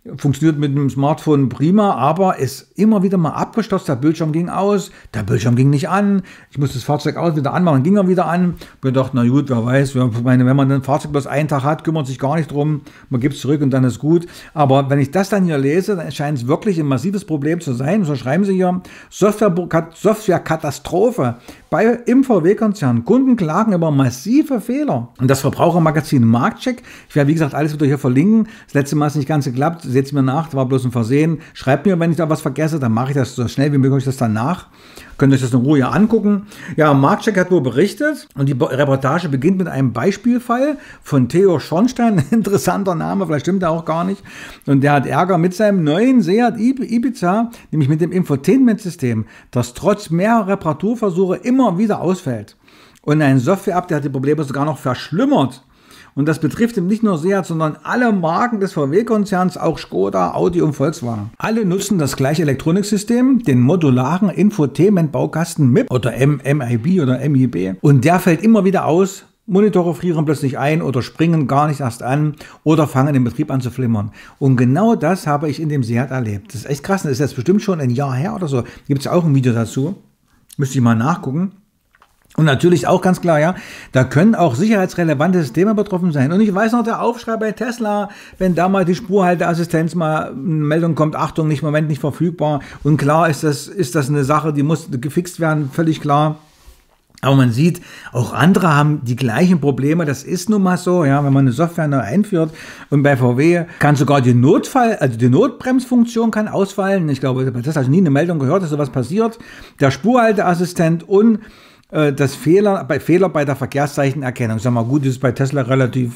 funktioniert mit dem Smartphone prima, aber ist immer wieder mal abgestürzt, der Bildschirm ging aus, der Bildschirm ging nicht an, ich musste das Fahrzeug aus wieder anmachen, ging er wieder an. Wir dachten, na gut, wer weiß, wenn man ein Fahrzeug bloß einen Tag hat, kümmert sich gar nicht drum, man gibt es zurück und dann ist gut. Aber wenn ich das dann hier lese, dann scheint es wirklich ein massives Problem zu sein. So schreiben sie hier, Software, Softwarekatastrophe bei im V W-Konzern. Kunden klagen über massive Fehler. Und das Verbrauchermagazin Marktcheck, ich werde wie gesagt alles wieder hier verlinken, das letzte Mal ist nicht ganz geklappt, seht es mir nach, das war bloß ein Versehen. Schreibt mir, wenn ich da was vergesse, dann mache ich das so schnell wie möglich das dann nach. Könnt ihr euch das in Ruhe angucken. Ja, Marktcheck hat wohl berichtet und die Reportage beginnt mit einem Beispielfall von Theo Schornstein, interessanter Name, vielleicht stimmt er auch gar nicht. Und der hat Ärger mit seinem neuen Seat Ibiza, nämlich mit dem Infotainment-System, das trotz mehrerer Reparaturversuche immer wieder ausfällt. Und ein Software-Update hat die Probleme sogar noch verschlimmert. Und das betrifft eben nicht nur Seat, sondern alle Marken des V W-Konzerns, auch Skoda, Audi und Volkswagen. Alle nutzen das gleiche Elektroniksystem, den modularen Infotainment-Baukasten M I B oder M I B oder M I B. Und der fällt immer wieder aus. Monitore frieren plötzlich ein oder springen gar nicht erst an oder fangen im Betrieb an zu flimmern. Und genau das habe ich in dem Seat erlebt. Das ist echt krass. Das ist jetzt bestimmt schon ein Jahr her oder so. Gibt es auch ein Video dazu. Müsste ich mal nachgucken. Und natürlich auch ganz klar, ja, da können auch sicherheitsrelevante Systeme betroffen sein. Und ich weiß noch, der Aufschrei bei Tesla, wenn da mal die Spurhalteassistenz mal eine Meldung kommt, Achtung, nicht im Moment nicht verfügbar. Und klar ist das, ist das eine Sache, die muss gefixt werden, völlig klar. Aber man sieht, auch andere haben die gleichen Probleme. Das ist nun mal so, ja, wenn man eine Software neu einführt. Und bei V W kann sogar die Notfall, also die Notbremsfunktion kann ausfallen. Ich glaube, bei Tesla habe ich nie eine Meldung gehört, dass sowas passiert. Der Spurhalteassistent und das Fehler bei Fehler bei der Verkehrszeichenerkennung. Sag mal, gut, das ist bei Tesla relativ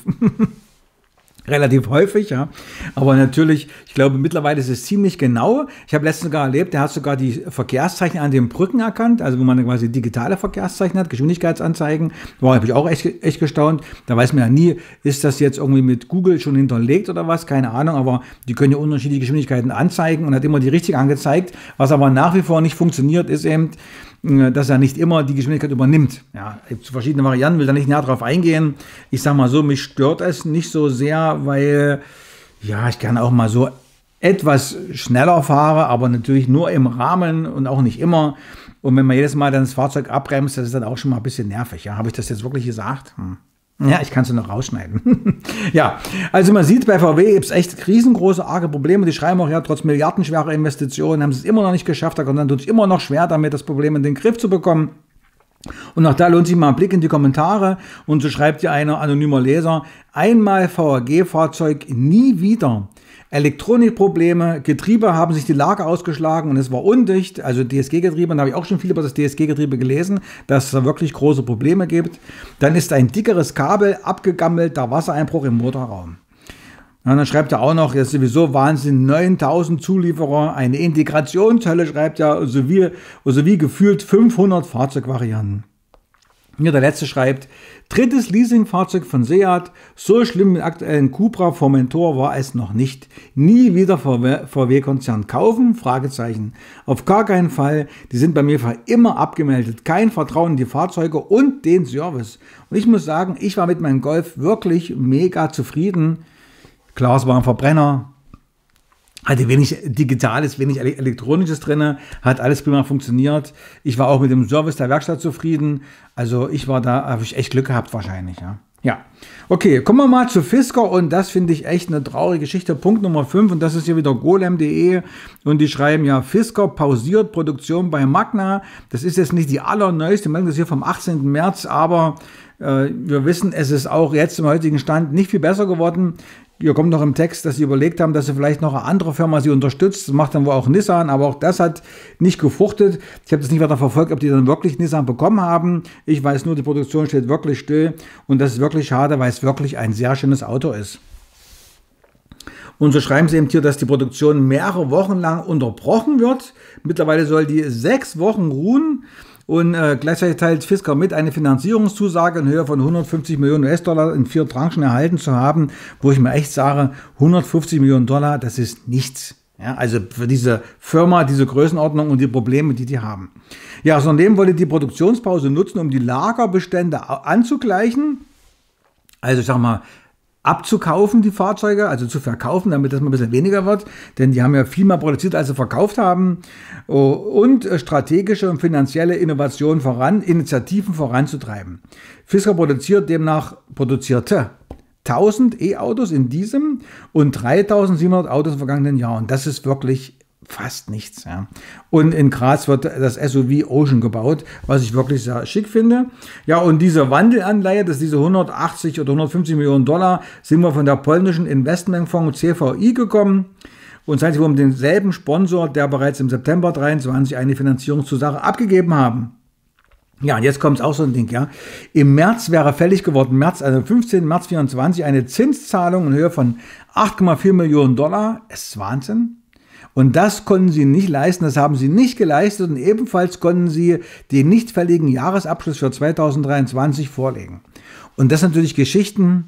relativ häufig, ja. Aber natürlich, ich glaube, mittlerweile ist es ziemlich genau. Ich habe letztens sogar erlebt, der hat sogar die Verkehrszeichen an den Brücken erkannt, also wo man quasi digitale Verkehrszeichen hat, Geschwindigkeitsanzeigen. War habe ich auch echt, echt gestaunt. Da weiß man ja nie, ist das jetzt irgendwie mit Google schon hinterlegt oder was, keine Ahnung, aber die können ja unterschiedliche Geschwindigkeiten anzeigen und hat immer die richtige angezeigt. Was aber nach wie vor nicht funktioniert, ist eben, dass er nicht immer die Geschwindigkeit übernimmt. Ja, es gibt verschiedene Varianten, will da nicht näher drauf eingehen. Ich sage mal so, mich stört es nicht so sehr, weil ja, ich gerne auch mal so etwas schneller fahre, aber natürlich nur im Rahmen und auch nicht immer. Und wenn man jedes Mal dann das Fahrzeug abbremst, das ist dann auch schon mal ein bisschen nervig. Ja, habe ich das jetzt wirklich gesagt? Hm. Ja, ich kann es noch rausschneiden. Ja, also man sieht, bei V W gibt es echt riesengroße, arge Probleme. Die schreiben auch, ja, trotz milliardenschwerer Investitionen haben sie es immer noch nicht geschafft. Da tut es immer noch schwer, damit das Problem in den Griff zu bekommen. Und auch da lohnt sich mal ein Blick in die Kommentare. Und so schreibt hier einer anonymer Leser, einmal V A G-Fahrzeug, nie wieder. Elektronikprobleme, Getriebe haben sich die Lager ausgeschlagen und es war undicht, also D S G-Getriebe, da habe ich auch schon viel über das D S G-Getriebe gelesen, dass es da wirklich große Probleme gibt. Dann ist ein dickeres Kabel abgegammelt, der Wassereinbruch im Motorraum. Und dann schreibt er auch noch, jetzt sowieso Wahnsinn, neuntausend Zulieferer, eine Integrationshölle, schreibt er, sowie, sowie gefühlt fünfhundert Fahrzeugvarianten. Hier der letzte schreibt, drittes Leasingfahrzeug von Seat, so schlimm mit aktuellen Cupra Formentor war es noch nicht. Nie wieder V W-Konzern kaufen? Fragezeichen. Auf gar keinen Fall, die sind bei mir für immer abgemeldet. Kein Vertrauen in die Fahrzeuge und den Service. Und ich muss sagen, ich war mit meinem Golf wirklich mega zufrieden. Klar, es war ein Verbrenner. Hatte wenig Digitales, wenig Elektronisches drin, hat alles prima funktioniert. Ich war auch mit dem Service der Werkstatt zufrieden. Also ich war da, habe ich echt Glück gehabt wahrscheinlich. Ja, ja. Okay, kommen wir mal zu Fisker und das finde ich echt eine traurige Geschichte. Punkt Nummer fünf und das ist hier wieder golem punkt de und die schreiben ja, Fisker pausiert Produktion bei Magna. Das ist jetzt nicht die allerneueste Meldung, das ist hier vom achtzehnten März, aber äh, wir wissen, es ist auch jetzt im heutigen Stand nicht viel besser geworden. Hier kommt noch im Text, dass sie überlegt haben, dass sie vielleicht noch eine andere Firma sie unterstützt. Das macht dann wohl auch Nissan, aber auch das hat nicht gefruchtet. Ich habe das nicht weiter verfolgt, ob die dann wirklich Nissan bekommen haben. Ich weiß nur, die Produktion steht wirklich still und das ist wirklich schade, weil es wirklich ein sehr schönes Auto ist. Und so schreiben sie eben hier, dass die Produktion mehrere Wochen lang unterbrochen wird. Mittlerweile soll die sechs Wochen ruhen. Und äh, gleichzeitig teilt Fisker mit, eine Finanzierungszusage in Höhe von hundertfünfzig Millionen U S-Dollar in vier Tranchen erhalten zu haben, wo ich mir echt sage, hundertfünfzig Millionen Dollar, das ist nichts. Ja, also für diese Firma, diese Größenordnung und die Probleme, die die haben. Ja, das Unternehmen wollte die Produktionspause nutzen, um die Lagerbestände anzugleichen. Also ich sag mal, abzukaufen, die Fahrzeuge, also zu verkaufen, damit das mal ein bisschen weniger wird, denn die haben ja viel mehr produziert, als sie verkauft haben, und strategische und finanzielle Innovationen voran, Initiativen voranzutreiben. Fisker produziert demnach, produzierte tausend E-Autos in diesem und dreitausendsiebenhundert Autos im vergangenen Jahr, und das ist wirklich fast nichts. Ja. Und in Graz wird das S U V Ocean gebaut, was ich wirklich sehr schick finde. Ja, und diese Wandelanleihe, das ist diese hundertachtzig oder hundertfünfzig Millionen Dollar, sind wir von der polnischen Investmentfonds C V I gekommen. Und seien Sie um denselben Sponsor, der bereits im September dreiundzwanzig eine Finanzierungszusage abgegeben haben. Ja, und jetzt kommt es auch so ein Ding, ja. Im März wäre fällig geworden, März, also fünfzehnten März vierundzwanzig, eine Zinszahlung in Höhe von acht Komma vier Millionen Dollar. Das ist Wahnsinn. Und das konnten sie nicht leisten, das haben sie nicht geleistet, und ebenfalls konnten sie den nicht fälligen Jahresabschluss für zweitausenddreiundzwanzig vorlegen. Und das sind natürlich Geschichten,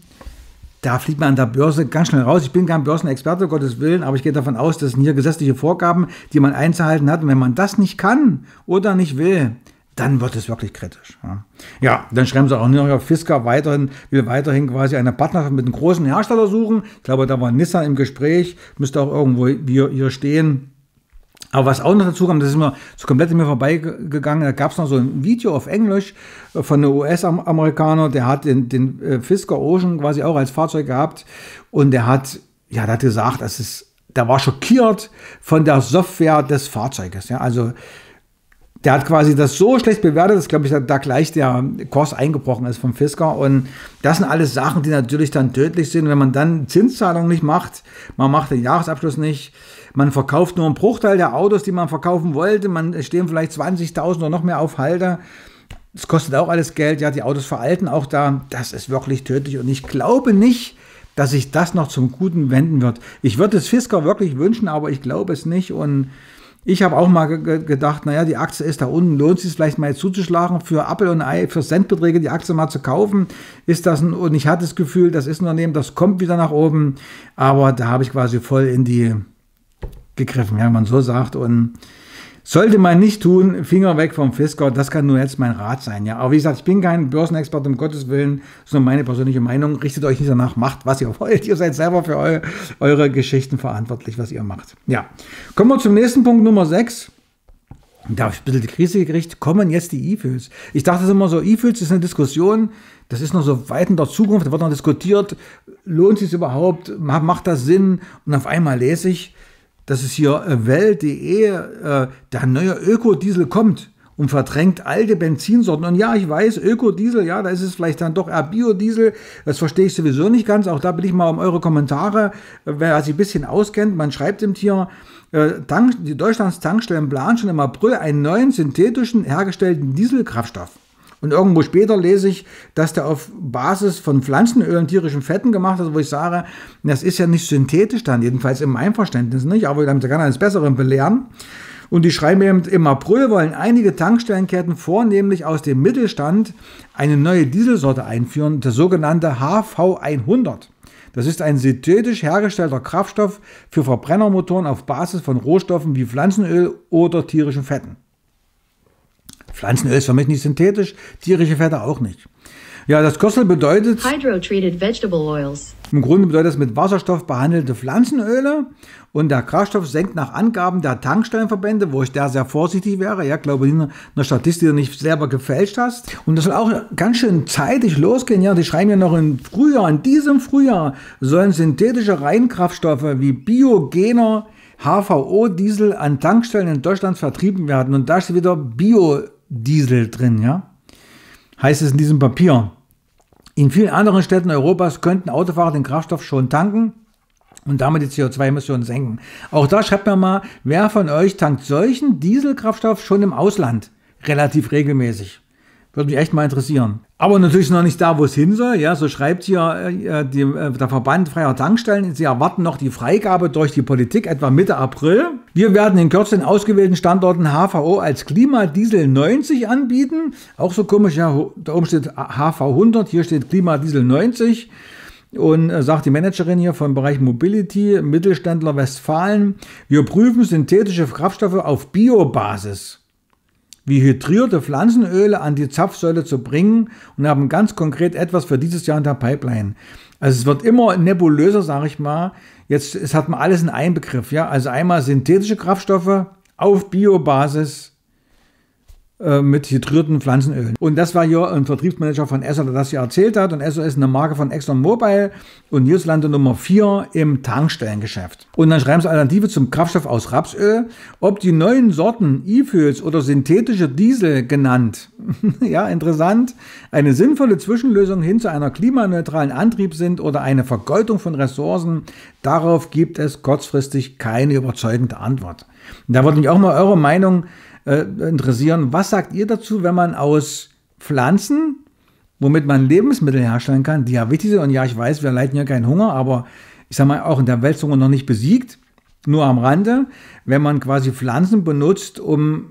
da fliegt man an der Börse ganz schnell raus. Ich bin kein Börsenexperte, Gottes Willen, aber ich gehe davon aus, das sind hier gesetzliche Vorgaben, die man einzuhalten hat. Und wenn man das nicht kann oder nicht will, dann wird es wirklich kritisch. Ja, ja, dann schreiben sie auch nur, Fisker weiterhin, will weiterhin quasi eine Partnerschaft mit einem großen Hersteller suchen. Ich glaube, da war Nissan im Gespräch, müsste auch irgendwo hier, hier stehen. Aber was auch noch dazu kam, das ist mir so komplett an mir vorbeigegangen, da gab es noch so ein Video auf Englisch von einem U S-Amerikaner, der hat den, den Fisker Ocean quasi auch als Fahrzeug gehabt, und der hat, ja, der hat gesagt, das ist, der war schockiert von der Software des Fahrzeuges. Ja, also der hat quasi das so schlecht bewertet, dass, glaube ich, da gleich der Kurs eingebrochen ist vom Fisker. Und das sind alles Sachen, die natürlich dann tödlich sind. Wenn man dann Zinszahlungen nicht macht, man macht den Jahresabschluss nicht, man verkauft nur einen Bruchteil der Autos, die man verkaufen wollte, man stehen vielleicht zwanzigtausend oder noch mehr auf Halde. Das kostet auch alles Geld, ja, die Autos veralten auch da. Das ist wirklich tödlich, und ich glaube nicht, dass sich das noch zum Guten wenden wird. Ich würde es Fisker wirklich wünschen, aber ich glaube es nicht. Und ich habe auch mal ge gedacht, naja, die Aktie ist da unten, lohnt es sich vielleicht mal jetzt zuzuschlagen, für Apfel und Ei, für Centbeträge die Aktie mal zu kaufen. Ist das ein, und ich hatte das Gefühl, das ist ein Unternehmen, das kommt wieder nach oben, aber da habe ich quasi voll in die gegriffen, ja, wenn man so sagt. Und sollte man nicht tun, Finger weg vom Fisker, das kann nur jetzt mein Rat sein. Ja. Aber wie gesagt, ich bin kein Börsenexperte, um Gottes Willen, das ist nur meine persönliche Meinung. Richtet euch nicht danach, macht, was ihr wollt. Ihr seid selber für eu eure Geschichten verantwortlich, was ihr macht. Ja, kommen wir zum nächsten Punkt, Nummer sechs. Da habe ich ein bisschen die Krise gekriegt, kommen jetzt die E-Fuels. Ich dachte es immer so, E-Fuels ist eine Diskussion, das ist noch so weit in der Zukunft, da wird noch diskutiert, lohnt sich überhaupt, macht das Sinn? Und auf einmal lese ich, dass es hier Welt punkt de, äh, der neue Ökodiesel kommt und verdrängt alte Benzinsorten. Und ja, ich weiß, Ökodiesel, ja, da ist es vielleicht dann doch eher Biodiesel. Das verstehe ich sowieso nicht ganz. Auch da bitte ich mal um eure Kommentare, wer sich ein bisschen auskennt. Man schreibt im Tier, äh, Tank, die Deutschlands Tankstellen planen schon im April einen neuen synthetischen hergestellten Dieselkraftstoff. Und irgendwo später lese ich, dass der auf Basis von Pflanzenöl und tierischen Fetten gemacht ist, wo ich sage, das ist ja nicht synthetisch dann, jedenfalls in meinem Verständnis nicht, aber damit kann eines Besseren belehren. Und die schreiben eben, im April wollen einige Tankstellenketten vornehmlich aus dem Mittelstand eine neue Dieselsorte einführen, der sogenannte H V hundert. Das ist ein synthetisch hergestellter Kraftstoff für Verbrennermotoren auf Basis von Rohstoffen wie Pflanzenöl oder tierischen Fetten. Pflanzenöl ist für mich nicht synthetisch, tierische Fette auch nicht. Ja, das Kürzel bedeutet, Hydrotreated vegetable oils. Im Grunde bedeutet es mit Wasserstoff behandelte Pflanzenöle, und der Kraftstoff senkt nach Angaben der Tankstellenverbände, wo ich da sehr vorsichtig wäre, ja, glaube ich, eine Statistik, die du nicht selber gefälscht hast. Und das soll auch ganz schön zeitig losgehen, ja, die schreiben ja noch im Frühjahr, in diesem Frühjahr sollen synthetische Reinkraftstoffe wie biogener H V O-Diesel an Tankstellen in Deutschland vertrieben werden. Und da steht wieder Biodiesel drin, ja, heißt es in diesem Papier. In vielen anderen Städten Europas könnten Autofahrer den Kraftstoff schon tanken und damit die C O zwei Emissionen senken. Auch da schreibt mir mal, wer von euch tankt solchen Dieselkraftstoff schon im Ausland relativ regelmäßig? Würde mich echt mal interessieren. Aber natürlich noch nicht da, wo es hin soll. Ja, so schreibt hier äh, die, äh, der Verband freier Tankstellen. Sie erwarten noch die Freigabe durch die Politik etwa Mitte April. Wir werden in Kürze in ausgewählten Standorten H V O als Klimadiesel neunzig anbieten. Auch so komisch, ja, da oben steht H V hundert, hier steht Klimadiesel neunzig. Und äh, sagt die Managerin hier vom Bereich Mobility, Mittelständler Westfalen, wir prüfen synthetische Kraftstoffe auf Biobasis. wie hydrierte Pflanzenöle an die Zapfsäule zu bringen und haben ganz konkret etwas für dieses Jahr in der Pipeline. Also es wird immer nebulöser, sage ich mal. Jetzt es hat man alles in einem Begriff. Ja? Also einmal synthetische Kraftstoffe auf Biobasis mit hydrierten Pflanzenölen. Und das war hier ein Vertriebsmanager von Esso, der das hier erzählt hat. Und Esso ist eine Marke von ExxonMobil und hierzulande Nummer vier im Tankstellengeschäft. Und dann schreiben sie Alternative zum Kraftstoff aus Rapsöl. Ob die neuen Sorten E-Fuels oder synthetische Diesel genannt, ja, interessant, eine sinnvolle Zwischenlösung hin zu einer klimaneutralen Antrieb sind oder eine Vergeutung von Ressourcen, darauf gibt es kurzfristig keine überzeugende Antwort. Und da würde mich auch mal eure Meinung interessieren. Was sagt ihr dazu, wenn man aus Pflanzen, womit man Lebensmittel herstellen kann, die ja wichtig sind, und ja, ich weiß, wir leiden ja keinen Hunger, aber ich sage mal, auch in der Welt sind wir noch nicht besiegt, nur am Rande, wenn man quasi Pflanzen benutzt, um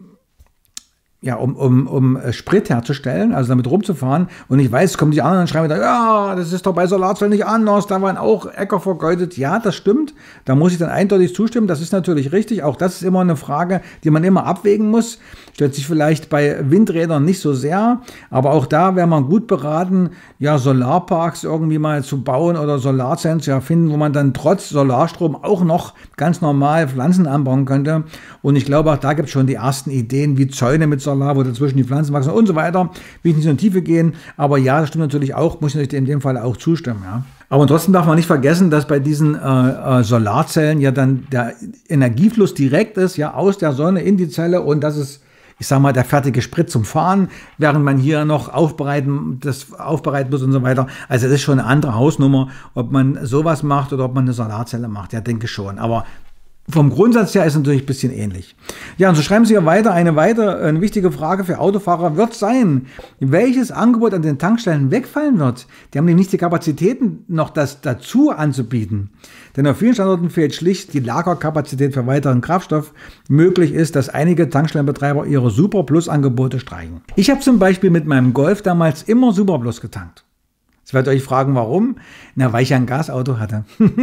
ja, um, um, um Sprit herzustellen, also damit rumzufahren. Und ich weiß, es kommen die anderen und schreiben wieder, ja, das ist doch bei Solarzellen nicht anders, da waren auch Äcker vergeudet. Ja, das stimmt, da muss ich dann eindeutig zustimmen, das ist natürlich richtig. Auch das ist immer eine Frage, die man immer abwägen muss. Stellt sich vielleicht bei Windrädern nicht so sehr, aber auch da wäre man gut beraten, ja, Solarparks irgendwie mal zu bauen oder Solarzellen zu erfinden, wo man dann trotz Solarstrom auch noch ganz normal Pflanzen anbauen könnte. Und ich glaube, auch da gibt es schon die ersten Ideen, wie Zäune mit Solar, wo dazwischen die Pflanzen wachsen und so weiter. Will ich nicht so in die Tiefe gehen, aber ja, das stimmt natürlich auch, muss ich natürlich in dem Fall auch zustimmen. Ja. Aber trotzdem darf man nicht vergessen, dass bei diesen äh, Solarzellen ja dann der Energiefluss direkt ist, ja, aus der Sonne in die Zelle, und das ist, ich sage mal, der fertige Sprit zum Fahren, während man hier noch aufbereiten, das aufbereiten muss und so weiter. Also das ist schon eine andere Hausnummer, ob man sowas macht oder ob man eine Solarzelle macht. Ja, denke schon. Aber vom Grundsatz her ist es natürlich ein bisschen ähnlich. Ja, und so schreiben Sie ja weiter, eine weitere eine wichtige Frage für Autofahrer wird sein, welches Angebot an den Tankstellen wegfallen wird. Die haben nämlich nicht die Kapazitäten, noch das dazu anzubieten. Denn auf vielen Standorten fehlt schlicht die Lagerkapazität für weiteren Kraftstoff. Möglich ist, dass einige Tankstellenbetreiber ihre Super Plus Angebote streichen. Ich habe zum Beispiel mit meinem Golf damals immer Super Plus getankt. Jetzt werdet ihr euch fragen, warum? Na, weil ich ja ein Gasauto hatte.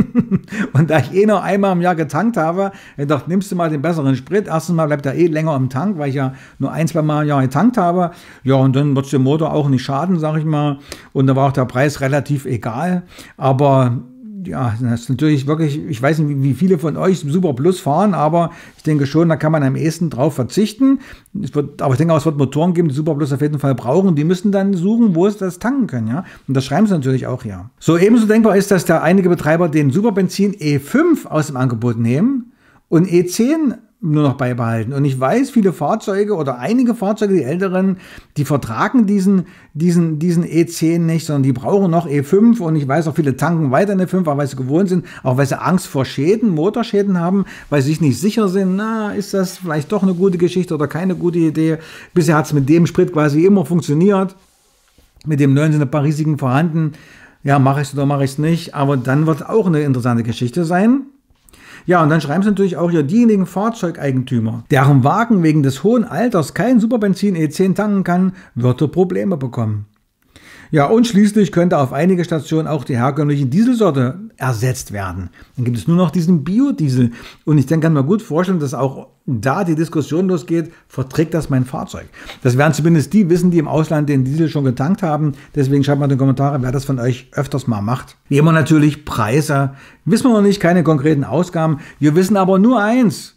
Und da ich eh noch einmal im Jahr getankt habe, ich dachte, nimmst du mal den besseren Sprit. Erstens mal bleibt er eh länger im Tank, weil ich ja nur ein, zwei Mal im Jahr getankt habe. Ja, und dann wird es dem Motor auch nicht schaden, sag ich mal. Und da war auch der Preis relativ egal. Aber ja, das ist natürlich wirklich, ich weiß nicht, wie viele von euch Super Plus fahren, aber ich denke schon, da kann man am ehesten drauf verzichten. Es wird, aber ich denke auch, es wird Motoren geben, die Super Plus auf jeden Fall brauchen. Die müssen dann suchen, wo sie das tanken können, ja. Und das schreiben sie natürlich auch hier. So, ebenso denkbar ist, dass da einige Betreiber den Superbenzin E fünf aus dem Angebot nehmen und E zehn nur noch beibehalten. Und ich weiß, viele Fahrzeuge oder einige Fahrzeuge, die älteren, die vertragen diesen, diesen, diesen E zehn nicht, sondern die brauchen noch E fünf. Und ich weiß auch, viele tanken weiter in E fünf, auch weil sie gewohnt sind, auch weil sie Angst vor Schäden, Motorschäden haben, weil sie sich nicht sicher sind, na, ist das vielleicht doch eine gute Geschichte oder keine gute Idee. Bisher hat es mit dem Sprit quasi immer funktioniert. Mit dem neuen sind ein paar Risiken vorhanden. Ja, mache ich es oder mache ich es nicht. Aber dann wird auch eine interessante Geschichte sein. Ja, und dann schreiben sie natürlich auch hier diejenigen Fahrzeugeigentümer, deren Wagen wegen des hohen Alters kein Superbenzin E zehn tanken kann, würde Probleme bekommen. Ja, und schließlich könnte auf einige Stationen auch die herkömmliche Dieselsorte ersetzt werden. Dann gibt es nur noch diesen Biodiesel. Und ich denke, kann mir gut vorstellen, dass auch da die Diskussion losgeht, verträgt das mein Fahrzeug? Das werden zumindest die wissen, die im Ausland den Diesel schon getankt haben. Deswegen schreibt mal in die Kommentare, wer das von euch öfters mal macht. Wie immer natürlich Preise. Wissen wir noch nicht, keine konkreten Ausgaben. Wir wissen aber nur eins.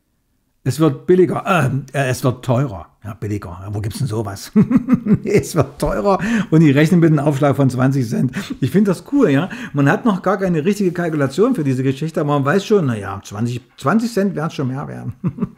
Es wird billiger, äh, es wird teurer. Ja, billiger. Wo gibt's denn sowas? Es wird teurer und die rechnen mit einem Aufschlag von zwanzig Cent. Ich finde das cool, ja. Man hat noch gar keine richtige Kalkulation für diese Geschichte, aber man weiß schon, naja, zwanzig, zwanzig Cent werden es schon mehr werden.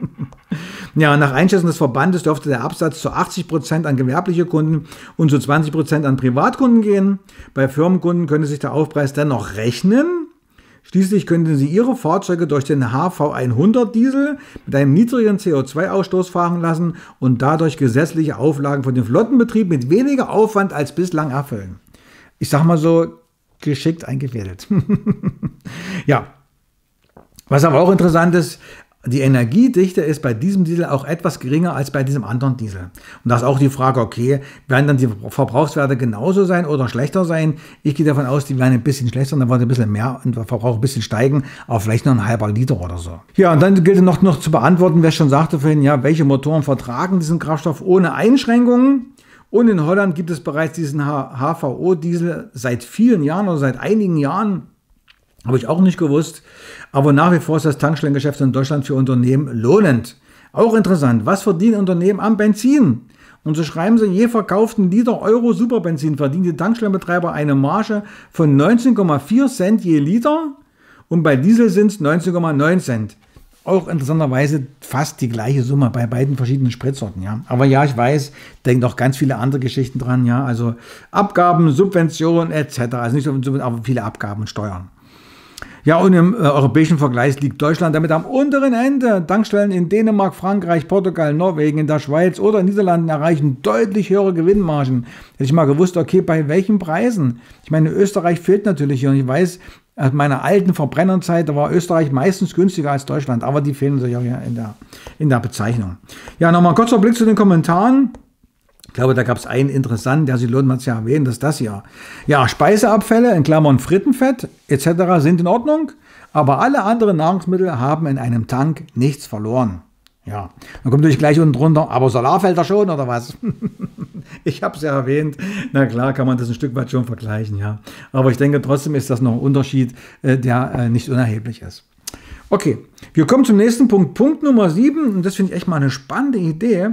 Ja, nach Einschätzung des Verbandes dürfte der Absatz zu achtzig Prozent an gewerbliche Kunden und zu zwanzig Prozent an Privatkunden gehen. Bei Firmenkunden könnte sich der Aufpreis dennoch rechnen. Schließlich könnten Sie Ihre Fahrzeuge durch den H V hundert Diesel mit einem niedrigen C O zwei Ausstoß fahren lassen und dadurch gesetzliche Auflagen für den Flottenbetrieb mit weniger Aufwand als bislang erfüllen. Ich sag mal so, geschickt eingefädelt. Ja, was aber auch interessant ist, die Energiedichte ist bei diesem Diesel auch etwas geringer als bei diesem anderen Diesel. Und da ist auch die Frage, okay, werden dann die Verbrauchswerte genauso sein oder schlechter sein? Ich gehe davon aus, die werden ein bisschen schlechter, dann wird ein bisschen mehr und der Verbrauch ein bisschen steigen, aber vielleicht noch ein halber Liter oder so. Ja, und dann gilt noch, noch zu beantworten, wer schon sagte vorhin, ja, welche Motoren vertragen diesen Kraftstoff ohne Einschränkungen? Und in Holland gibt es bereits diesen H V O-Diesel seit vielen Jahren oder seit einigen Jahren. Habe ich auch nicht gewusst. Aber nach wie vor ist das Tankstellengeschäft in Deutschland für Unternehmen lohnend. Auch interessant, was verdienen Unternehmen am Benzin? Und so schreiben sie, je verkauften Liter Euro Superbenzin verdienen die Tankstellenbetreiber eine Marge von neunzehn Komma vier Cent je Liter und bei Diesel sind es neunzehn Komma neun Cent. Auch interessanterweise fast die gleiche Summe bei beiden verschiedenen Spritsorten. Ja. Aber ja, ich weiß, denken noch ganz viele andere Geschichten dran. Ja. Also Abgaben, Subventionen et cetera. Also nicht nur, aber viele Abgaben und Steuern. Ja, und im äh, europäischen Vergleich liegt Deutschland damit am unteren Ende. Tankstellen in Dänemark, Frankreich, Portugal, Norwegen, in der Schweiz oder in den Niederlanden erreichen deutlich höhere Gewinnmargen. Hätte ich mal gewusst, okay, bei welchen Preisen? Ich meine, Österreich fehlt natürlich hier. Und ich weiß, aus meiner alten Verbrennerzeit, da war Österreich meistens günstiger als Deutschland. Aber die fehlen sich auch hier in der, in der Bezeichnung. Ja, nochmal ein kurzer Blick zu den Kommentaren. Ich glaube, da gab es einen interessanten, der sich lohnt, mal zu erwähnen, das ist das hier. Ja, Speiseabfälle, in Klammern Frittenfett et cetera sind in Ordnung, aber alle anderen Nahrungsmittel haben in einem Tank nichts verloren. Ja, dann kommt natürlich gleich unten drunter, aber Solarfelder schon, oder was? Ich habe es ja erwähnt, na klar kann man das ein Stück weit schon vergleichen, ja. Aber ich denke, trotzdem ist das noch ein Unterschied, der nicht unerheblich ist. Okay, wir kommen zum nächsten Punkt, Punkt Nummer sieben, und das finde ich echt mal eine spannende Idee.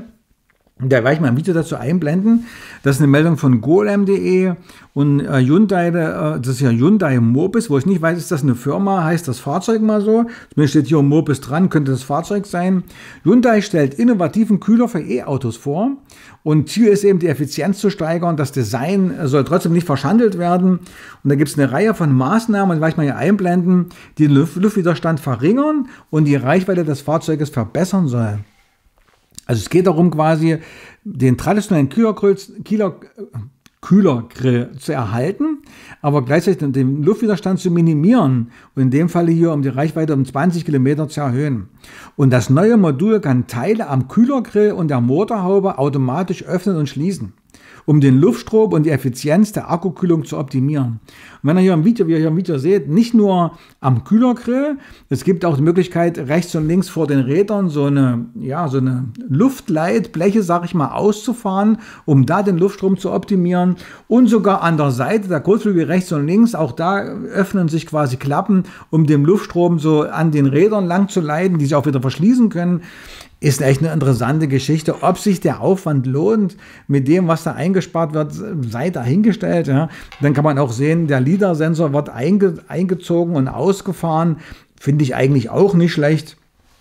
Da werde ich mal ein Video dazu einblenden. Das ist eine Meldung von golem punkt de und äh, Hyundai, äh, das ist ja Hyundai Mobis, wo ich nicht weiß, ist das eine Firma, heißt das Fahrzeug mal so. Zumindest steht hier Mobis dran, könnte das Fahrzeug sein. Hyundai stellt innovativen Kühler für E-Autos vor und Ziel ist eben, die Effizienz zu steigern. Das Design soll trotzdem nicht verschandelt werden. Und da gibt es eine Reihe von Maßnahmen, die werde ich mal hier einblenden, die den Luft Luftwiderstand verringern und die Reichweite des Fahrzeuges verbessern soll. Also es geht darum, quasi den traditionellen Kühlergrill, Kühler, Kühlergrill zu erhalten, aber gleichzeitig den Luftwiderstand zu minimieren und in dem Falle hier um die Reichweite um zwanzig Kilometer zu erhöhen. Und das neue Modul kann Teile am Kühlergrill und der Motorhaube automatisch öffnen und schließen, um den Luftstrom und die Effizienz der Akkukühlung zu optimieren. Und wenn ihr hier im Video, wie ihr hier im Video seht, nicht nur am Kühlergrill, es gibt auch die Möglichkeit, rechts und links vor den Rädern so eine, ja, so eine Luftleitbleche, sag ich mal, auszufahren, um da den Luftstrom zu optimieren. Und sogar an der Seite der Kotflügel rechts und links, auch da öffnen sich quasi Klappen, um den Luftstrom so an den Rädern lang zu leiten, die sich auch wieder verschließen können. Ist echt eine interessante Geschichte. Ob sich der Aufwand lohnt mit dem, was da eingespart wird, sei dahingestellt. Ja. Dann kann man auch sehen, der LiDAR-Sensor wird einge, eingezogen und ausgefahren. Finde ich eigentlich auch nicht schlecht.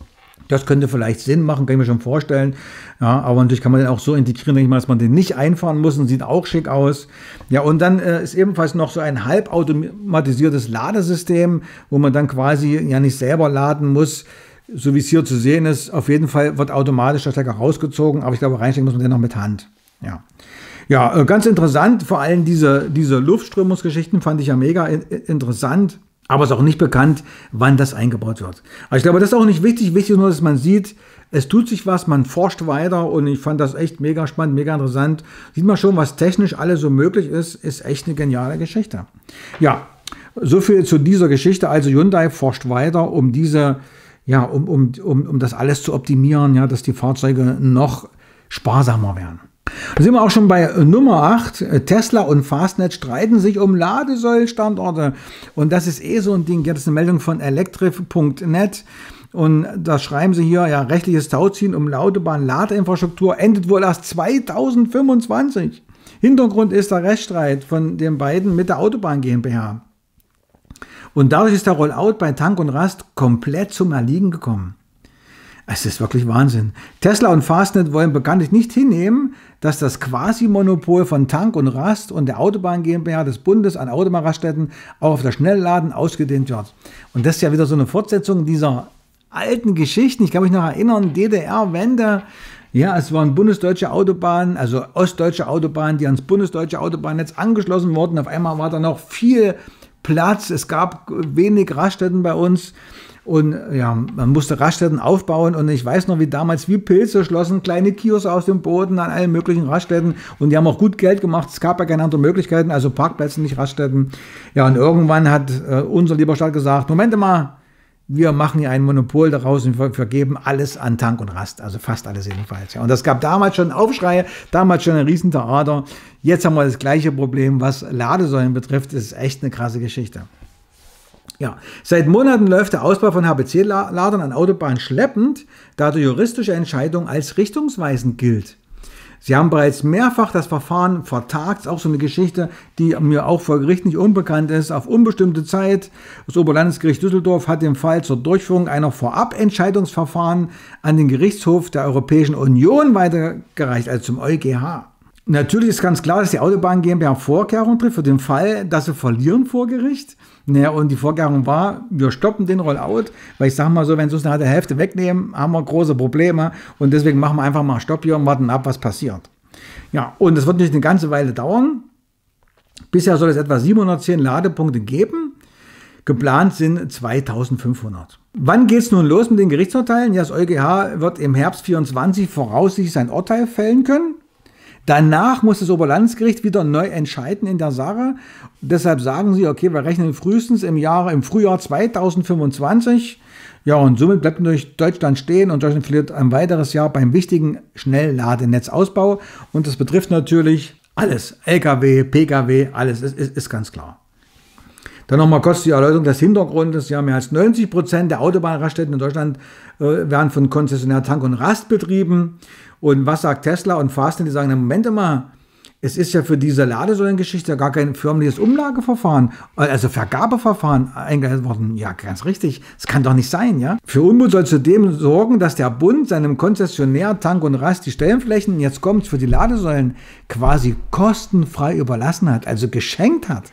Das könnte vielleicht Sinn machen, kann ich mir schon vorstellen. Ja, aber natürlich kann man den auch so integrieren, denke ich mal, dass man den nicht einfahren muss und sieht auch schick aus. Ja, und dann äh, ist ebenfalls noch so ein halbautomatisiertes Ladesystem, wo man dann quasi ja nicht selber laden muss. So wie es hier zu sehen ist, auf jeden Fall wird automatisch der Stecker rausgezogen, aber ich glaube, reinstecken muss man den noch mit Hand. Ja, ja, ganz interessant, vor allem diese, diese Luftströmungsgeschichten fand ich ja mega interessant, aber es ist auch nicht bekannt, wann das eingebaut wird. Aber ich glaube, das ist auch nicht wichtig, wichtig ist nur, dass man sieht, es tut sich was, man forscht weiter und ich fand das echt mega spannend, mega interessant. Sieht man schon, was technisch alles so möglich ist, ist echt eine geniale Geschichte. Ja, so viel zu dieser Geschichte, also Hyundai forscht weiter, um diese Ja, um, um, um, um das alles zu optimieren, ja, dass die Fahrzeuge noch sparsamer werden. Da sind wir auch schon bei Nummer acht. Tesla und Fastnet streiten sich um Ladesäulenstandorte. Und das ist eh so ein Ding. Jetzt eine Meldung von electrif punkt net. Und da schreiben sie hier, ja, rechtliches Tauziehen um Autobahn-Ladeinfrastruktur endet wohl erst zweitausendfünfundzwanzig. Hintergrund ist der Rechtsstreit von den beiden mit der Autobahn GmbH. Und dadurch ist der Rollout bei Tank und Rast komplett zum Erliegen gekommen. Es ist wirklich Wahnsinn. Tesla und Fastnet wollen bekanntlich nicht hinnehmen, dass das Quasi-Monopol von Tank und Rast und der Autobahn GmbH des Bundes an Autobahnraststätten auch auf das Schnellladen ausgedehnt wird. Und das ist ja wieder so eine Fortsetzung dieser alten Geschichten. Ich kann mich noch erinnern, D D R-Wende. Ja, es waren bundesdeutsche Autobahnen, also ostdeutsche Autobahnen, die ans bundesdeutsche Autobahnnetz angeschlossen wurden. Auf einmal war da noch viel Platz, es gab wenig Raststätten bei uns Und ja, man musste Raststätten aufbauen und ich weiß noch, wie damals wie Pilze schlossen kleine Kioske aus dem Boden an allen möglichen Raststätten und die haben auch gut Geld gemacht. Es gab ja keine anderen Möglichkeiten, also Parkplätze, nicht Raststätten. Ja, und irgendwann hat äh, unser lieber Staat gesagt, Moment mal, wir machen hier ein Monopol daraus und vergeben alles an Tank und Rast, also fast alles jedenfalls. Ja. Und das gab damals schon Aufschreie, damals schon ein Riesentheater. Jetzt haben wir das gleiche Problem, was Ladesäulen betrifft. Das ist echt eine krasse Geschichte. Ja, seit Monaten läuft der Ausbau von H P C-Ladern an Autobahnen schleppend, da die juristische Entscheidung als richtungsweisend gilt. Sie haben bereits mehrfach das Verfahren vertagt, auch so eine Geschichte, die mir auch vor Gericht nicht unbekannt ist, auf unbestimmte Zeit. Das Oberlandesgericht Düsseldorf hat den Fall zur Durchführung einer Vorabentscheidungsverfahren an den Gerichtshof der Europäischen Union weitergereicht, also zum EuGH. Natürlich ist ganz klar, dass die Autobahn GmbH Vorkehrungen trifft für den Fall, dass sie verlieren vor Gericht. Naja, und die Vorkehrung war, wir stoppen den Rollout, weil ich sage mal so, wenn sie uns nach der Hälfte wegnehmen, haben wir große Probleme und deswegen machen wir einfach mal Stopp hier und warten ab, was passiert. Ja, und das wird natürlich eine ganze Weile dauern. Bisher soll es etwa siebenhundertzehn Ladepunkte geben. Geplant sind zweitausendfünfhundert. Wann geht es nun los mit den Gerichtsurteilen? Ja, das EuGH wird im Herbst vierundzwanzig voraussichtlich sein Urteil fällen können. Danach muss das Oberlandesgericht wieder neu entscheiden in der Sache. Deshalb sagen sie, okay, wir rechnen frühestens im Jahr, im Frühjahr zweitausendfünfundzwanzig. Ja, und somit bleibt natürlich Deutschland stehen und Deutschland verliert ein weiteres Jahr beim wichtigen Schnellladnetzausbau. Und das betrifft natürlich alles. L K W, P K W, alles, ist, ist, ist ganz klar. Dann nochmal kurz die Erläuterung des Hintergrundes. Ja, mehr als neunzig Prozent der Autobahnraststätten in Deutschland äh, werden von Konzessionär Tank und Rast betrieben. Und was sagt Tesla und Fastnet? Die sagen, na Moment mal, es ist ja für diese Ladesäulengeschichte gar kein förmliches Umlageverfahren, also Vergabeverfahren eingeleitet worden. Ja, ganz richtig. Das kann doch nicht sein, ja. Für Unmut soll zudem sorgen, dass der Bund seinem Konzessionär Tank und Rast die Stellenflächen, jetzt kommt's, für die Ladesäulen quasi kostenfrei überlassen hat, also geschenkt hat.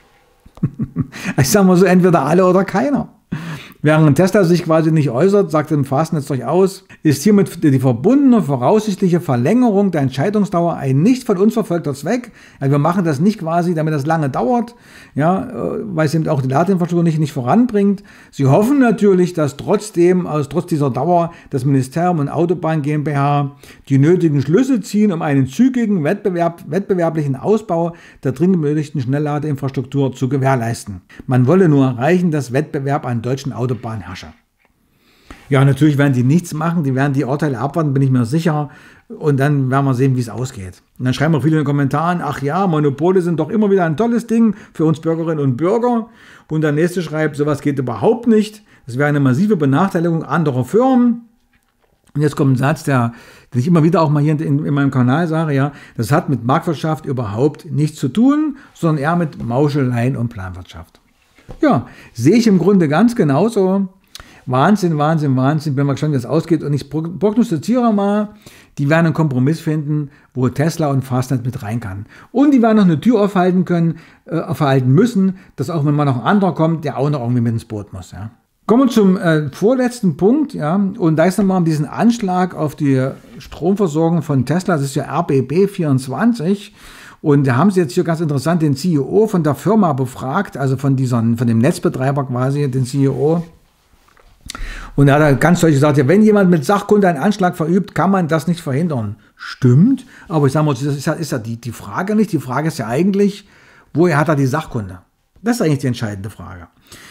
Ich sage mal so, entweder alle oder keiner. Während Tesla sich quasi nicht äußert, sagt im Fastnetz durchaus, ist hiermit die verbundene voraussichtliche Verlängerung der Entscheidungsdauer ein nicht von uns verfolgter Zweck. Also wir machen das nicht quasi, damit das lange dauert, ja, weil es eben auch die Ladeinfrastruktur nicht, nicht voranbringt. Sie hoffen natürlich, dass trotzdem, also trotz dieser Dauer, das Ministerium und Autobahn GmbH die nötigen Schlüsse ziehen, um einen zügigen Wettbewerb, wettbewerblichen Ausbau der dringend benötigten Schnellladeinfrastruktur zu gewährleisten. Man wolle nur erreichen, dass Wettbewerb an deutschen Autobahnen Autobahnherrscher. Ja, natürlich werden die nichts machen, die werden die Urteile abwarten, bin ich mir sicher. Und dann werden wir sehen, wie es ausgeht. Und dann schreiben auch viele in den Kommentaren, ach ja, Monopole sind doch immer wieder ein tolles Ding für uns Bürgerinnen und Bürger. Und der nächste schreibt, sowas geht überhaupt nicht. Das wäre eine massive Benachteiligung anderer Firmen. Und jetzt kommt ein Satz, der, den ich immer wieder auch mal hier in, in meinem Kanal sage, ja, das hat mit Marktwirtschaft überhaupt nichts zu tun, sondern eher mit Mauscheleien und Planwirtschaft. Ja, sehe ich im Grunde ganz genauso. Wahnsinn, Wahnsinn, Wahnsinn. Bin mal gespannt, wie das ausgeht. Und ich prognostiziere mal, die werden einen Kompromiss finden, wo Tesla und Fastnet mit rein kann. Und die werden noch eine Tür aufhalten können, äh, aufhalten müssen, dass auch wenn mal noch ein anderer kommt, der auch noch irgendwie mit ins Boot muss. Ja. Kommen wir zum äh, vorletzten Punkt. Ja. Und da ist nochmal um diesen Anschlag auf die Stromversorgung von Tesla. Das ist ja R B B vierundzwanzig. Und da haben sie jetzt hier ganz interessant den C E O von der Firma befragt, also von, dieser, von dem Netzbetreiber quasi, den C E O. Und er hat ganz deutlich gesagt, ja, wenn jemand mit Sachkunde einen Anschlag verübt, kann man das nicht verhindern. Stimmt, aber ich sage mal, das ist ja, ist ja die, die Frage nicht. Die Frage ist ja eigentlich, woher hat er die Sachkunde? Das ist eigentlich die entscheidende Frage.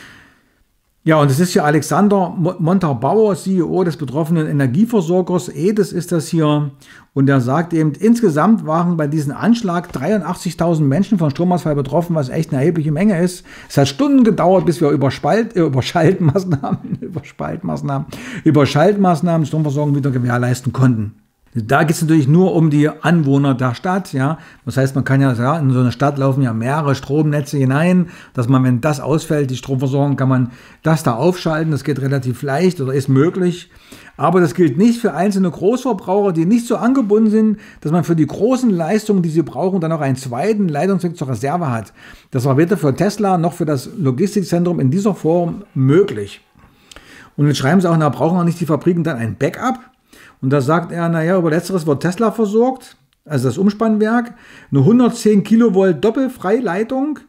Ja, und es ist hier Alexander Montabaur, C E O des betroffenen Energieversorgers, E D E S ist das hier. Und er sagt eben, insgesamt waren bei diesem Anschlag dreiundachtzigtausend Menschen von Stromausfall betroffen, was echt eine erhebliche Menge ist. Es hat Stunden gedauert, bis wir über, Spalt, äh, über Schaltmaßnahmen, über Spaltmaßnahmen, über Schaltmaßnahmen Stromversorgung wieder gewährleisten konnten. Da geht es natürlich nur um die Anwohner der Stadt, ja. Das heißt, man kann ja sagen, in so eine Stadt laufen ja mehrere Stromnetze hinein, dass man, wenn das ausfällt, die Stromversorgung, kann man das da aufschalten. Das geht relativ leicht oder ist möglich. Aber das gilt nicht für einzelne Großverbraucher, die nicht so angebunden sind, dass man für die großen Leistungen, die sie brauchen, dann auch einen zweiten Leitungsweg zur Reserve hat. Das war weder für Tesla noch für das Logistikzentrum in dieser Form möglich. Und jetzt schreiben sie auch, na, brauchen auch nicht die Fabriken dann ein Backup? Und da sagt er, naja, über letzteres wird Tesla versorgt, also das Umspannwerk, eine hundertzehn Kilovolt Doppelfreileitung.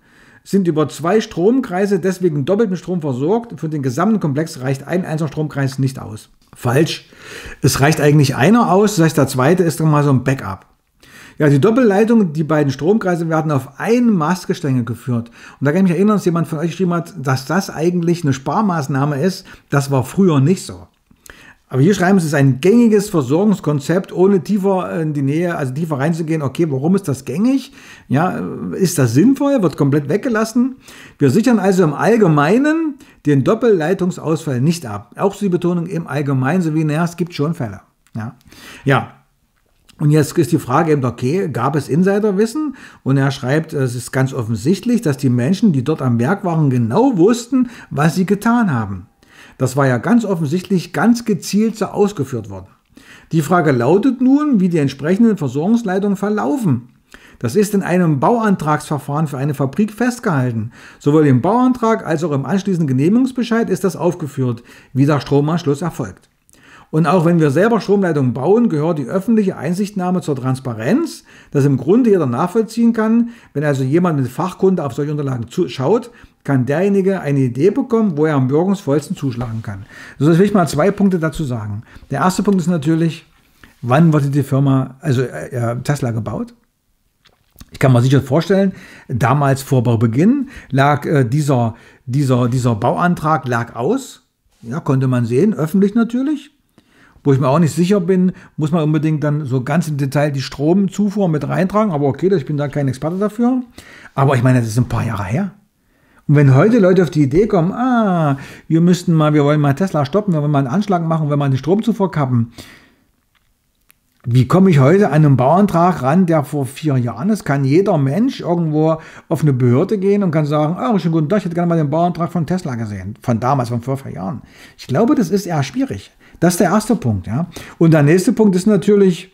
sind über zwei Stromkreise deswegen doppelt mit Strom versorgt. Für den gesamten Komplex reicht ein einzelner Stromkreis nicht aus. Falsch. Es reicht eigentlich einer aus, das heißt, der zweite ist dann mal so ein Backup. Ja, die Doppelleitung, die beiden Stromkreise werden auf ein Mastgestänge geführt. Und da kann ich mich erinnern, dass jemand von euch geschrieben hat, dass das eigentlich eine Sparmaßnahme ist. Das war früher nicht so. Aber hier schreiben sie, es ist ein gängiges Versorgungskonzept, ohne tiefer in die Nähe, also tiefer reinzugehen. Okay, warum ist das gängig? Ja, ist das sinnvoll? Wird komplett weggelassen? Wir sichern also im Allgemeinen den Doppelleitungsausfall nicht ab. Auch so die Betonung im Allgemeinen, so wie, naja, es gibt schon Fälle. Ja, ja. Und jetzt ist die Frage eben, okay, gab es Insiderwissen? Und er schreibt, es ist ganz offensichtlich, dass die Menschen, die dort am Werk waren, genau wussten, was sie getan haben. Das war ja ganz offensichtlich ganz gezielt so ausgeführt worden. Die Frage lautet nun, wie die entsprechenden Versorgungsleitungen verlaufen. Das ist in einem Bauantragsverfahren für eine Fabrik festgehalten. Sowohl im Bauantrag als auch im anschließenden Genehmigungsbescheid ist das aufgeführt, wie der Stromanschluss erfolgt. Und auch wenn wir selber Stromleitungen bauen, gehört die öffentliche Einsichtnahme zur Transparenz, dass im Grunde jeder nachvollziehen kann. Wenn also jemand mit Fachkunde auf solche Unterlagen schaut, kann derjenige eine Idee bekommen, wo er am wirkungsvollsten zuschlagen kann. Also das will ich mal zwei Punkte dazu sagen. Der erste Punkt ist natürlich, wann wurde die Firma, also äh, Tesla gebaut? Ich kann mir sicher vorstellen, damals vor Baubeginn lag äh, dieser, dieser, dieser Bauantrag lag aus. Ja, konnte man sehen, öffentlich natürlich. Wo ich mir auch nicht sicher bin, muss man unbedingt dann so ganz im Detail die Stromzufuhr mit reintragen. Aber okay, ich bin da kein Experte dafür. Aber ich meine, das ist ein paar Jahre her. Und wenn heute Leute auf die Idee kommen, ah, wir müssten mal, wir wollen mal Tesla stoppen, wir wollen mal einen Anschlag machen, wir wollen mal die Stromzufuhr kappen. Wie komme ich heute an einen Bauantrag ran, der vor vier Jahren ist? Kann jeder Mensch irgendwo auf eine Behörde gehen und kann sagen, ah, schönen guten Tag, ich hätte gerne mal den Bauantrag von Tesla gesehen. Von damals, von vor vier Jahren. Ich glaube, das ist eher schwierig. Das ist der erste Punkt. Ja. Und der nächste Punkt ist natürlich,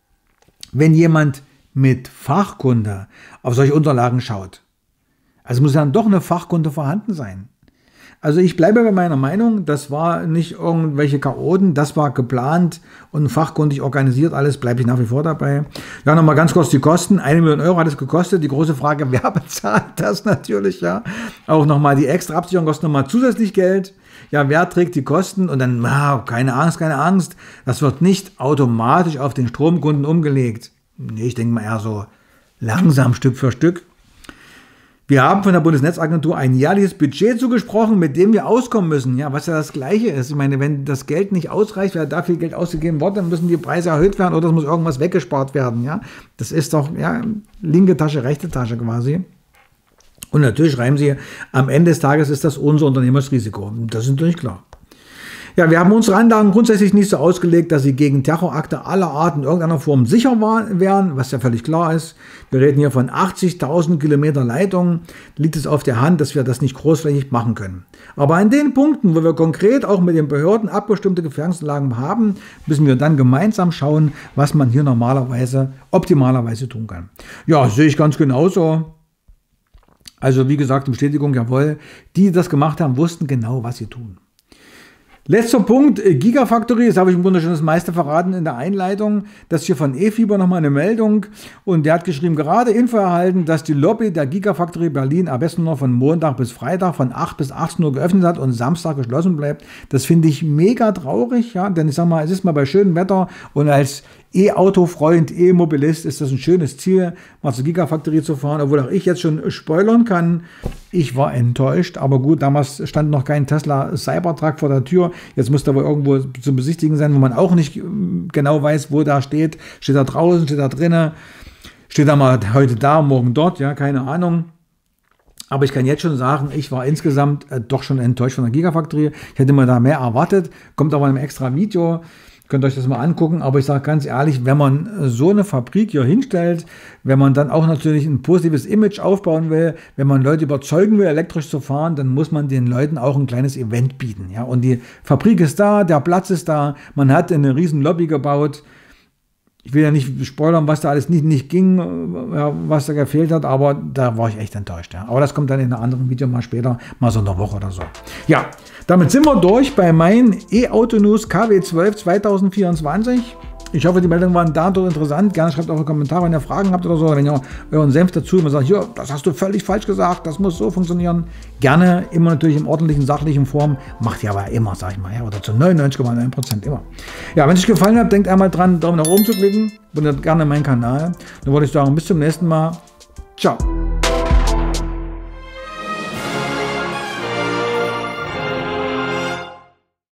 wenn jemand mit Fachkunde auf solche Unterlagen schaut. Also muss dann doch eine Fachkunde vorhanden sein. Also ich bleibe bei meiner Meinung, das war nicht irgendwelche Chaoten, das war geplant und fachkundig organisiert, alles bleibe ich nach wie vor dabei. Ja, nochmal ganz kurz die Kosten, eine Million Euro hat es gekostet, die große Frage, wer bezahlt das natürlich, ja. Auch nochmal die extra Absicherung kostet nochmal zusätzlich Geld. Ja, wer trägt die Kosten? Und dann, ah, keine Angst, keine Angst, das wird nicht automatisch auf den Stromkunden umgelegt. Nee, ich denke mal eher so langsam, Stück für Stück. Wir haben von der Bundesnetzagentur ein jährliches Budget zugesprochen, mit dem wir auskommen müssen. Ja, was ja das Gleiche ist. Ich meine, wenn das Geld nicht ausreicht, weil da viel Geld ausgegeben wird, dann müssen die Preise erhöht werden oder es muss irgendwas weggespart werden. Ja, das ist doch ja, linke Tasche, rechte Tasche quasi. Und natürlich schreiben sie, am Ende des Tages ist das unser Unternehmensrisiko. Das ist natürlich klar. Ja, wir haben unsere Anlagen grundsätzlich nicht so ausgelegt, dass sie gegen Terrorakte aller Art in irgendeiner Form sicher wären, was ja völlig klar ist. Wir reden hier von achtzigtausend Kilometer Leitungen. Liegt es auf der Hand, dass wir das nicht großflächig machen können. Aber an den Punkten, wo wir konkret auch mit den Behörden abgestimmte Gefährdungslagen haben, müssen wir dann gemeinsam schauen, was man hier normalerweise, optimalerweise tun kann. Ja, sehe ich ganz genauso. Also wie gesagt, Bestätigung, jawohl, die das gemacht haben, wussten genau, was sie tun. Letzter Punkt, Gigafactory, das habe ich im Grunde schon das meiste verraten in der Einleitung. Das ist hier von eFieber nochmal eine Meldung und der hat geschrieben, gerade Info erhalten, dass die Lobby der Gigafactory Berlin am besten nur von Montag bis Freitag von acht bis achtzehn Uhr geöffnet hat und Samstag geschlossen bleibt. Das finde ich mega traurig, ja, denn ich sage mal, es ist mal bei schönem Wetter und als E-Auto-Freund, E-Mobilist ist das ein schönes Ziel, mal zur Gigafactory zu fahren, obwohl auch ich jetzt schon spoilern kann. Ich war enttäuscht, aber gut, damals stand noch kein Tesla Cybertruck vor der Tür. Jetzt muss da wohl irgendwo zu besichtigen sein, wo man auch nicht genau weiß, wo da steht. Steht da draußen, steht da drinnen, steht da mal heute da, morgen dort, ja, keine Ahnung. Aber ich kann jetzt schon sagen, ich war insgesamt äh, doch schon enttäuscht von der Gigafactory. Ich hätte mir da mehr erwartet, kommt aber in einem extra Video. Könnt ihr euch das mal angucken, aber ich sage ganz ehrlich, wenn man so eine Fabrik hier hinstellt, wenn man dann auch natürlich ein positives Image aufbauen will, wenn man Leute überzeugen will, elektrisch zu fahren, dann muss man den Leuten auch ein kleines Event bieten. Ja? Und die Fabrik ist da, der Platz ist da, man hat eine riesen Lobby gebaut. Ich will ja nicht spoilern, was da alles nicht, nicht ging, was da gefehlt hat, aber da war ich echt enttäuscht. Ja. Aber das kommt dann in einem anderen Video mal später, mal so in einer Woche oder so. Ja, damit sind wir durch bei meinen E-Auto-News K W zwölf zweitausendvierundzwanzig. Ich hoffe, die Meldungen waren da und dort interessant. Gerne schreibt eure Kommentare, wenn ihr Fragen habt oder so. Wenn ihr euren Senf dazu immer sagt, ja, das hast du völlig falsch gesagt, das muss so funktionieren. Gerne, immer natürlich im ordentlichen, sachlichen Form. Macht ihr aber immer, sag ich mal, ja, oder zu neunundneunzig Komma neun Prozent immer. Ja, wenn es euch gefallen hat, denkt einmal dran, Daumen nach oben zu klicken. Abonniert gerne meinen Kanal. Dann würde ich sagen, bis zum nächsten Mal. Ciao.